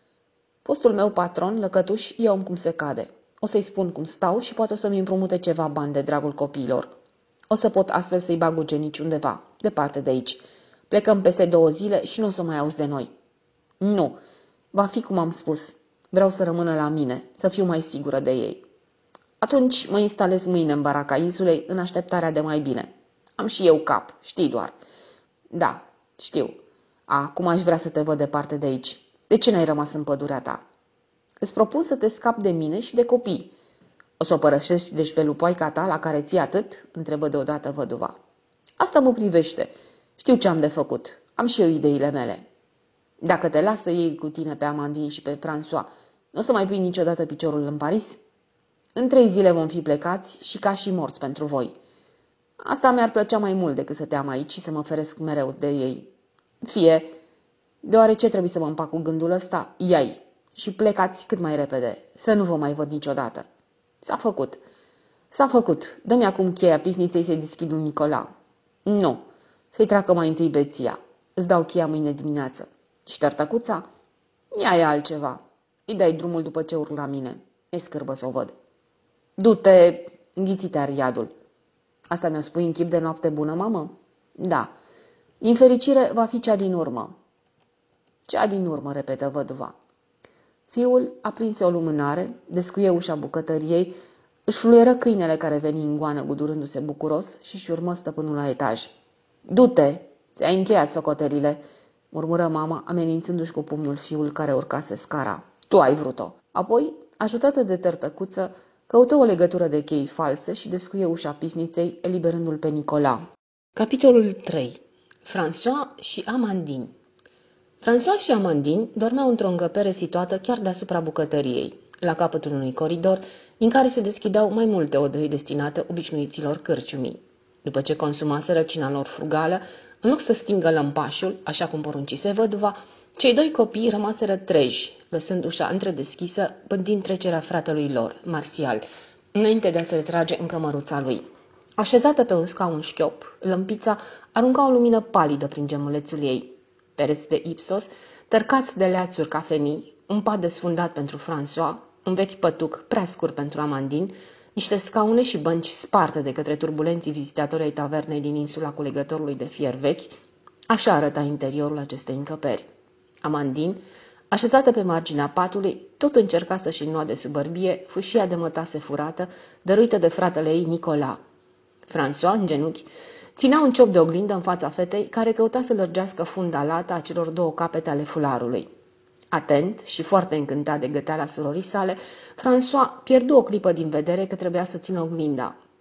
Fostul meu patron, lăcătuș, e om cum se cade. O să-i spun cum stau și poate o să-mi împrumute ceva bani de dragul copiilor. O să pot astfel să-i bag ucenici undeva, departe de aici. Plecăm peste 2 zile și nu o să mai auzi de noi. Nu, va fi cum am spus. Vreau să rămână la mine, să fiu mai sigură de ei. Atunci mă instalez mâine în baraca insulei, în așteptarea de mai bine. Am și eu cap, știi doar. Da, știu. Acum aș vrea să te văd departe de aici. De ce n-ai rămas în pădurea ta? Îți propun să te scapi de mine și de copii. O să o părăsești deci pe lupoaica ta, la care ții atât? Întrebă deodată văduva. Asta mă privește. Știu ce am de făcut. Am și eu ideile mele. Dacă te lasă ei cu tine pe Amandine și pe François, nu o să mai pui niciodată piciorul în Paris? În 3 zile vom fi plecați și ca și morți pentru voi. Asta mi-ar plăcea mai mult decât să te am aici și să mă feresc mereu de ei. Fie, deoarece trebuie să mă împac cu gândul ăsta, ia-i și plecați cât mai repede, să nu vă mai văd niciodată. S-a făcut. S-a făcut. Dă-mi acum cheia pivniței să-i deschid lui Nicola. Nu. Să-i treacă mai întâi beția. Îți dau cheia mâine dimineață. Și tărtăcuța? Ea e altceva. Îi dai drumul după ce urc la mine. E scârbă să o văd. Du-te, înghițite-ar iadul. Asta mi-o spui în chip de noapte bună, mamă? Da. Din fericire va fi cea din urmă. Cea din urmă, repetă văduva. Fiul aprinse o lumânare, descuie ușa bucătăriei, își fluieră câinele care veni în goană gudurându-se bucuros și-și urmă stăpânul la etaj. Du-te, ți-ai încheiat socotelile, murmură mama, amenințându-și cu pumnul fiul care urcase scara. Tu ai vrut-o. Apoi, ajutată de tărtăcuță, căută o legătură de chei false și descuie ușa pivniței, eliberându-l pe Nicola. Capitolul 3. François și Amandine. François și Amandine dormeau într-o încăpere situată chiar deasupra bucătăriei, la capătul unui coridor, din care se deschideau mai multe odăi destinate obișnuiților cârciumii. După ce consumaseră cina lor frugală, în loc să stingă lămpașul, așa cum poruncise văduva, cei 2 copii rămaseră treji, lăsând ușa întredeschisă, pândind trecerea fratelui lor, Marțial, înainte de a se retrage în cămăruța lui. Așezată pe un scaun șchiop, lămpița arunca o lumină palidă prin gemulețul ei. Pereți de ipsos, tărcați de leațuri cafenii, un pat desfundat pentru François, un vechi pătuc prea scurt pentru Amandine, niște scaune și bănci sparte de către turbulenții vizitatori ai tavernei din insula culegătorului de fier vechi, așa arăta interiorul acestei încăperi. Amandine, așezată pe marginea patului, tot încerca să-și înnoade sub bărbie fâșia de mătase furată, dăruită de fratele ei Nicola. François, în genunchi, ținea un ciop de oglindă în fața fetei, care căuta să lărgească funda lată a celor 2 capete ale fularului. Atent și foarte încântat de găteala surorii sale, François pierdu o clipă din vedere că trebuia să țină oglinda.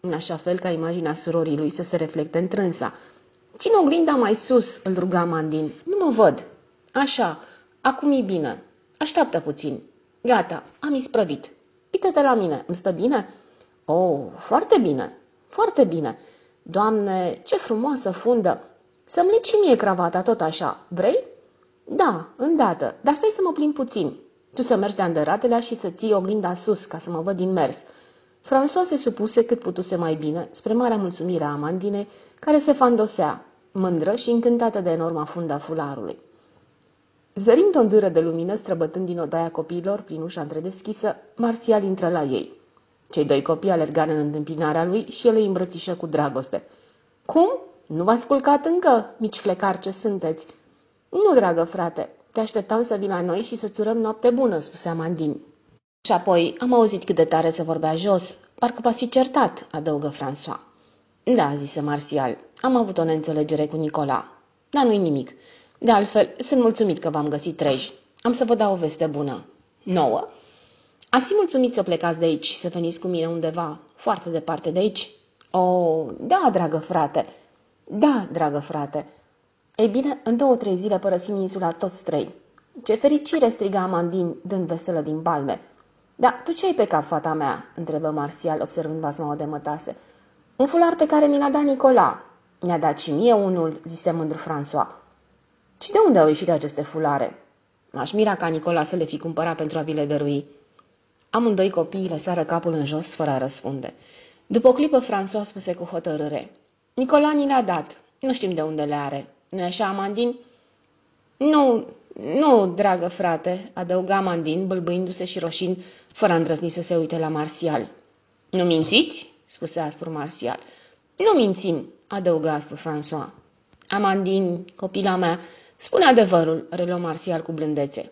în așa fel ca imaginea surorii lui să se reflecte în trânsa. Ține oglinda mai sus, îl ruga Amandine. Nu mă văd. Așa, acum e bine. Așteaptă puțin. Gata, am isprăvit. Uită-te la mine, îmi stă bine? Oh, foarte bine, foarte bine. Doamne, ce frumoasă fundă! Să-mi legi și mie cravata tot așa, vrei? Da, îndată, dar stai să mă plimb puțin. Tu să mergi de îndăratelea și să ții oglinda sus, ca să mă văd din mers. François se supuse cât putuse mai bine, spre marea mulțumire a Amandinei, care se fandosea, mândră și încântată de enorma funda fularului. Zărind o dâră de lumină străbătând din odaia copiilor prin ușa întredeschisă, Marțial intră la ei. Cei doi copii alergară în întâmpinarea lui și el îi îmbrățișă cu dragoste. Cum? Nu v-ați culcat încă, mici flecari ce sunteți?" Nu, dragă frate, te așteptam să vii la noi și să-ți urăm noapte bună," spuse Amandine. Și apoi am auzit cât de tare se vorbea jos. Parcă v-ați fi certat," adăugă François. Da," zise Marțial, am avut o neînțelegere cu Nicola. Dar nu-i nimic. De altfel, sunt mulțumit că v-am găsit treji. Am să vă dau o veste bună. Nouă? Ați fi mulțumit să plecați de aici și să veniți cu mine undeva, foarte departe de aici? Oh, da, dragă frate. Da, dragă frate. Ei bine, în 2-3 zile părăsim insula toți trei. Ce fericire, striga Amandine, dând veselă din palme. Da, tu ce ai pe cap, fata mea? Întrebă Marțial, observând basmaua de mătase. Un fular pe care mi l-a dat Nicola. Mi-a dat și mie unul, zise mândru François. Și de unde au ieșit aceste fulare? M-aș mira ca Nicola să le fi cumpărat pentru a vi le dărui. Amândoi copiii lăsară capul în jos, fără a răspunde. După o clipă, François spuse cu hotărâre. Nicola ni le-a dat. Nu știm de unde le are. Nu-i așa, Amandine? Nu, nu, dragă frate, adăuga Amandine, bâlbâindu-se și roșind, fără a îndrăzni să se uite la Marțial. Nu mințiți? Spuse aspru Marțial. Nu mințim, adăuga aspru François. Amandine, copila mea, spune adevărul, reluă Marțial cu blândețe.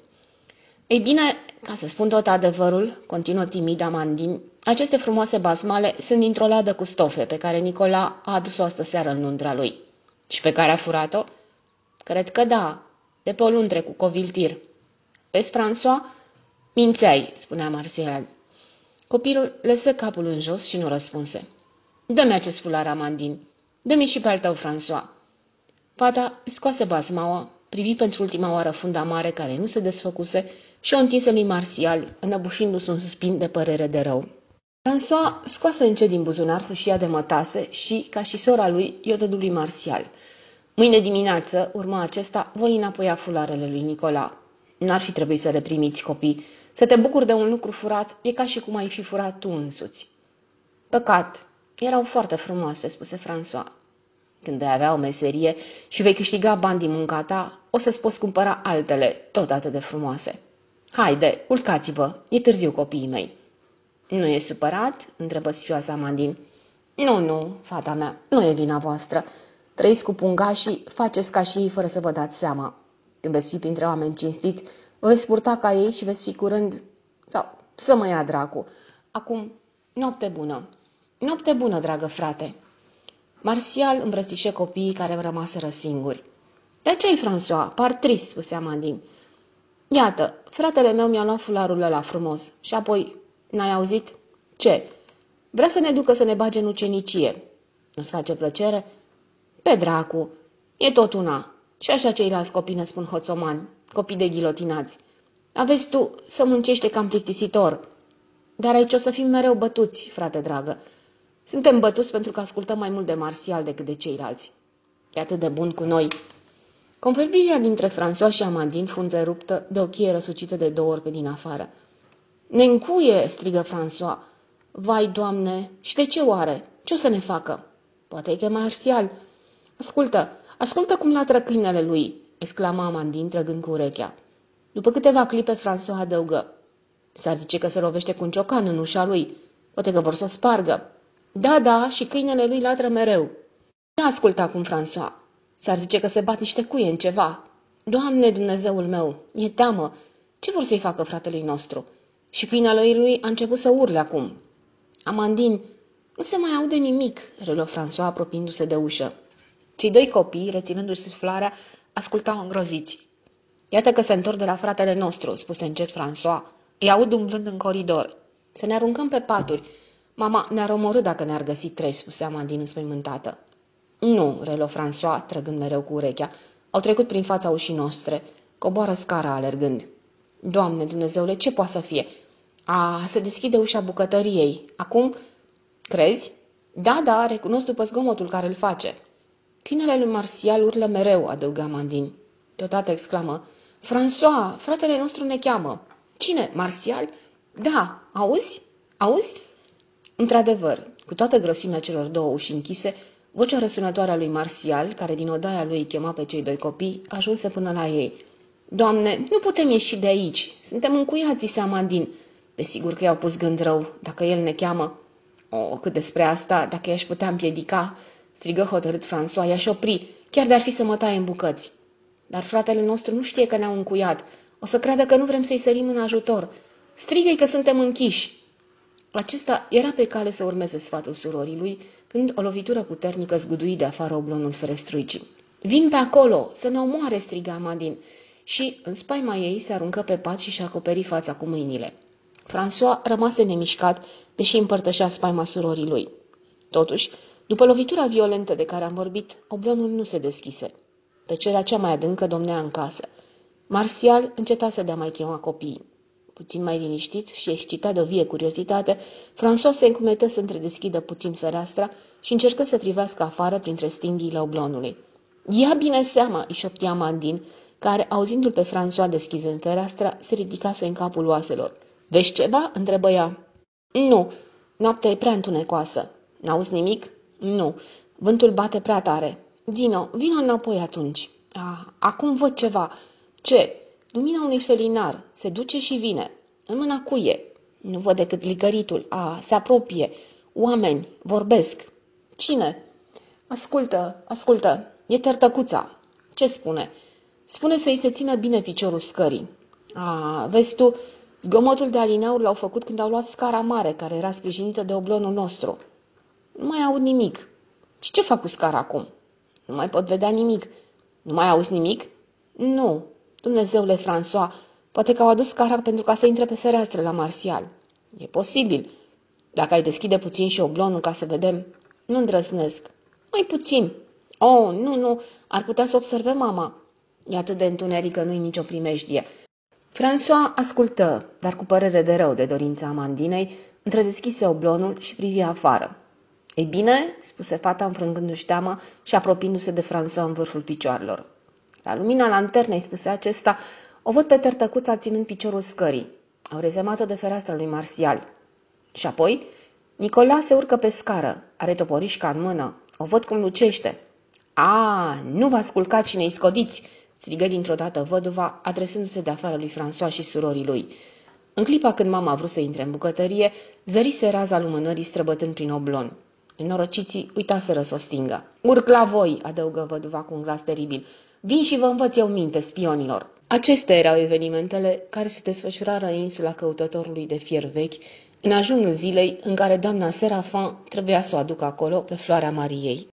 Ei bine, ca să spun tot adevărul, continuă timid Amandine, aceste frumoase basmale sunt dintr-o ladă cu stofe pe care Nicola a adus-o astă-seară în lundra lui. Și pe care a furat-o? Cred că da, de pe o lundre cu coviltir. Vezi, François? Mințeai, spunea Marțial. Copilul lăsă capul în jos și nu răspunse. Dă-mi acest fular, Amandine. Dă-mi și pe al tău, François. Fata scoase basmaua, privi pentru ultima oară funda mare care nu se desfăcuse și o întinse lui Marțial, înăbușindu-se un suspin de părere de rău. François scoase încet din buzunar fâșia de mătase și, ca și sora lui, i-o dădu lui Marțial. Mâine dimineață, urma acesta, voi înapoia fularele lui Nicola. N-ar fi trebuit să le primiți, copii. Să te bucuri de un lucru furat e ca și cum ai fi furat tu însuți. Păcat, erau foarte frumoase, spuse François. Când vei avea o meserie și vei câștiga bani din munca ta, o să-ți poți cumpăra altele, tot atât de frumoase. Haide, culcați-vă, e târziu, copiii mei. Nu e supărat? Întrebă sfioasa Amandine. Nu, fata mea, nu e vina voastră. Trăiți cu pungașii, faceți ca și ei fără să vă dați seama. Când veți fi printre oameni cinstit, vă veți purta ca ei și veți fi curând... Sau să mă ia dracu. Acum, noapte bună. Noapte bună, dragă frate. Marțial îmbrățișe copiii care rămaseră singuri. De ce ai, François? Par trist, spuse Amandine. Iată, fratele meu mi-a luat fularul ăla frumos. Și apoi, n-ai auzit? Ce? Vrea să ne ducă să ne bage în ucenicie. Nu-ți face plăcere? Pe dracu, e tot una. Și așa ceilalți copii ne spun hoțomani, copii de ghilotinați. Aveți tu să muncește cam plictisitor. Dar aici o să fim mereu bătuți, frate dragă. Suntem bătuți pentru că ascultăm mai mult de Marțial decât de ceilalți. E atât de bun cu noi. Convorbirea dintre François și Amandine fu întreruptă de o cheie răsucită de 2 ori pe din afară. Ne încuie, strigă François. Vai, Doamne, și de ce oare? Ce o să ne facă? Poate că Marțial. Ascultă cum latră câinele lui, exclama Amandine trăgând cu urechea. După câteva clipe, François adăugă. S-ar zice că se lovește cu un ciocan în ușa lui. Poate că vor să o spargă. Da, și câinele lui latră mereu. Nu asculta acum, François. S-ar zice că se bat niște cuie în ceva. Doamne, Dumnezeul meu, mi-e teamă. Ce vor să-i facă fratelui nostru? Și câinele lui a început să urle acum. Amandine, nu se mai aude nimic, reluă François apropiindu-se de ușă. Cei 2 copii, reținându-și suflarea, ascultau îngroziți. Iată că se întorc de la fratele nostru, spuse încet François. Îi aud umblând în coridor. Să ne aruncăm pe paturi. Mama ne-ar omorî dacă ne-ar găsi 3, spuse Amandine înspăimântată. Nu, relă François, trăgând mereu cu urechea. Au trecut prin fața ușii noastre. Coboară scara alergând. Doamne Dumnezeule, ce poate să fie? Se deschide ușa bucătăriei. Acum, crezi? Da, recunosc după zgomotul care îl face. Câinele lui Martial urlă mereu, adăugă Amandine. Deodată exclamă, François, fratele nostru ne cheamă. Cine? Martial? Da, auzi? Într-adevăr, cu toată grosimea celor 2 uși închise, vocea răsunătoare a lui Martial, care din odaia lui chema pe cei 2 copii, ajunse până la ei. Doamne, nu putem ieși de aici. Suntem încuiați, zise Amandine. Desigur că i-au pus gând rău, dacă el ne cheamă. Cât despre asta, dacă i-aș putea împiedica, strigă hotărât François, i-aș opri, chiar de-ar fi să mă taie în bucăți. Dar fratele nostru nu știe că ne-au încuiat. O să creadă că nu vrem să-i sărim în ajutor. Strigă-i că suntem închiși. Acesta era pe cale să urmeze sfatul surorii lui, când o lovitură puternică zgudui de afară oblonul ferestruicii. Vin pe acolo, să ne omoare, striga Amandine. Și, în spaima ei, se aruncă pe pat și-și acoperi fața cu mâinile. François rămase nemișcat, deși împărtășea spaima surorii lui. Totuși, după lovitura violentă de care am vorbit, oblonul nu se deschise. Tăcerea cea mai adâncă domnea în casă. Martial încetase de a mai chema copiii. Puțin mai liniștit și excitat de o vie curiozitate, François se încumetă să întredeschidă puțin fereastra și încercă să privească afară printre stinghiile oblonului. Ia bine seama, îi șopti Amandine, care, auzindu-l pe François deschizând fereastra, se ridicase în capul oaselor. Vezi ceva?" întrebă ea. Nu, noaptea e prea întunecoasă. N-auzi nimic? Nu, vântul bate prea tare. Vino înapoi atunci. Acum văd ceva. Ce? Lumina unui felinar. Se duce și vine. În mâna cuie. Nu văd decât licăritul. Se apropie. Oameni. Vorbesc. Cine? Ascultă. E tărtăcuța. Ce spune? Spune să-i se țină bine piciorul scării. Vezi tu, zgomotul de alineauri l-au făcut când au luat scara mare, care era sprijinită de oblonul nostru. Nu mai aud nimic. Și ce fac cu scara acum? Nu mai pot vedea nimic. Nu mai auzi nimic? Nu. Dumnezeule, François, poate că au adus scara pentru ca să intre pe fereastră la Martial. E posibil. Dacă ai deschide puțin și oblonul ca să vedem. Nu îndrăznesc. Mai puțin. Nu. Ar putea să observe mama. E atât de întuneric că nu-i nicio primejdie. François ascultă, dar cu părere de rău de dorința Amandinei, întredeschise oblonul și privi afară. Ei bine, spuse fata înfrângându-și teama și apropiindu-se de François în vârful picioarelor. La lumina lanternei, spuse acesta, o văd pe tărtăcuța ținând piciorul scării. Au rezemat-o de fereastra lui Martial. Și apoi, Nicolas se urcă pe scară, are toporișca în mână. O văd cum lucește. Nu v-ați culcat și ne-i scodiți, strigă dintr-o dată văduva, adresându-se de afară lui François și surorii lui. În clipa când mama a vrut să intre în bucătărie, zărise raza lumânării străbătând prin oblon. Nenorociții uitaseră să o stingă. Urc la voi, adăugă văduva cu un glas teribil. Vin și vă învăț eu minte, spionilor. Acestea erau evenimentele care se desfășurară în insula căutătorului de fier vechi, în ajunul zilei în care doamna Séraphin trebuia să o aducă acolo pe floarea Mariei.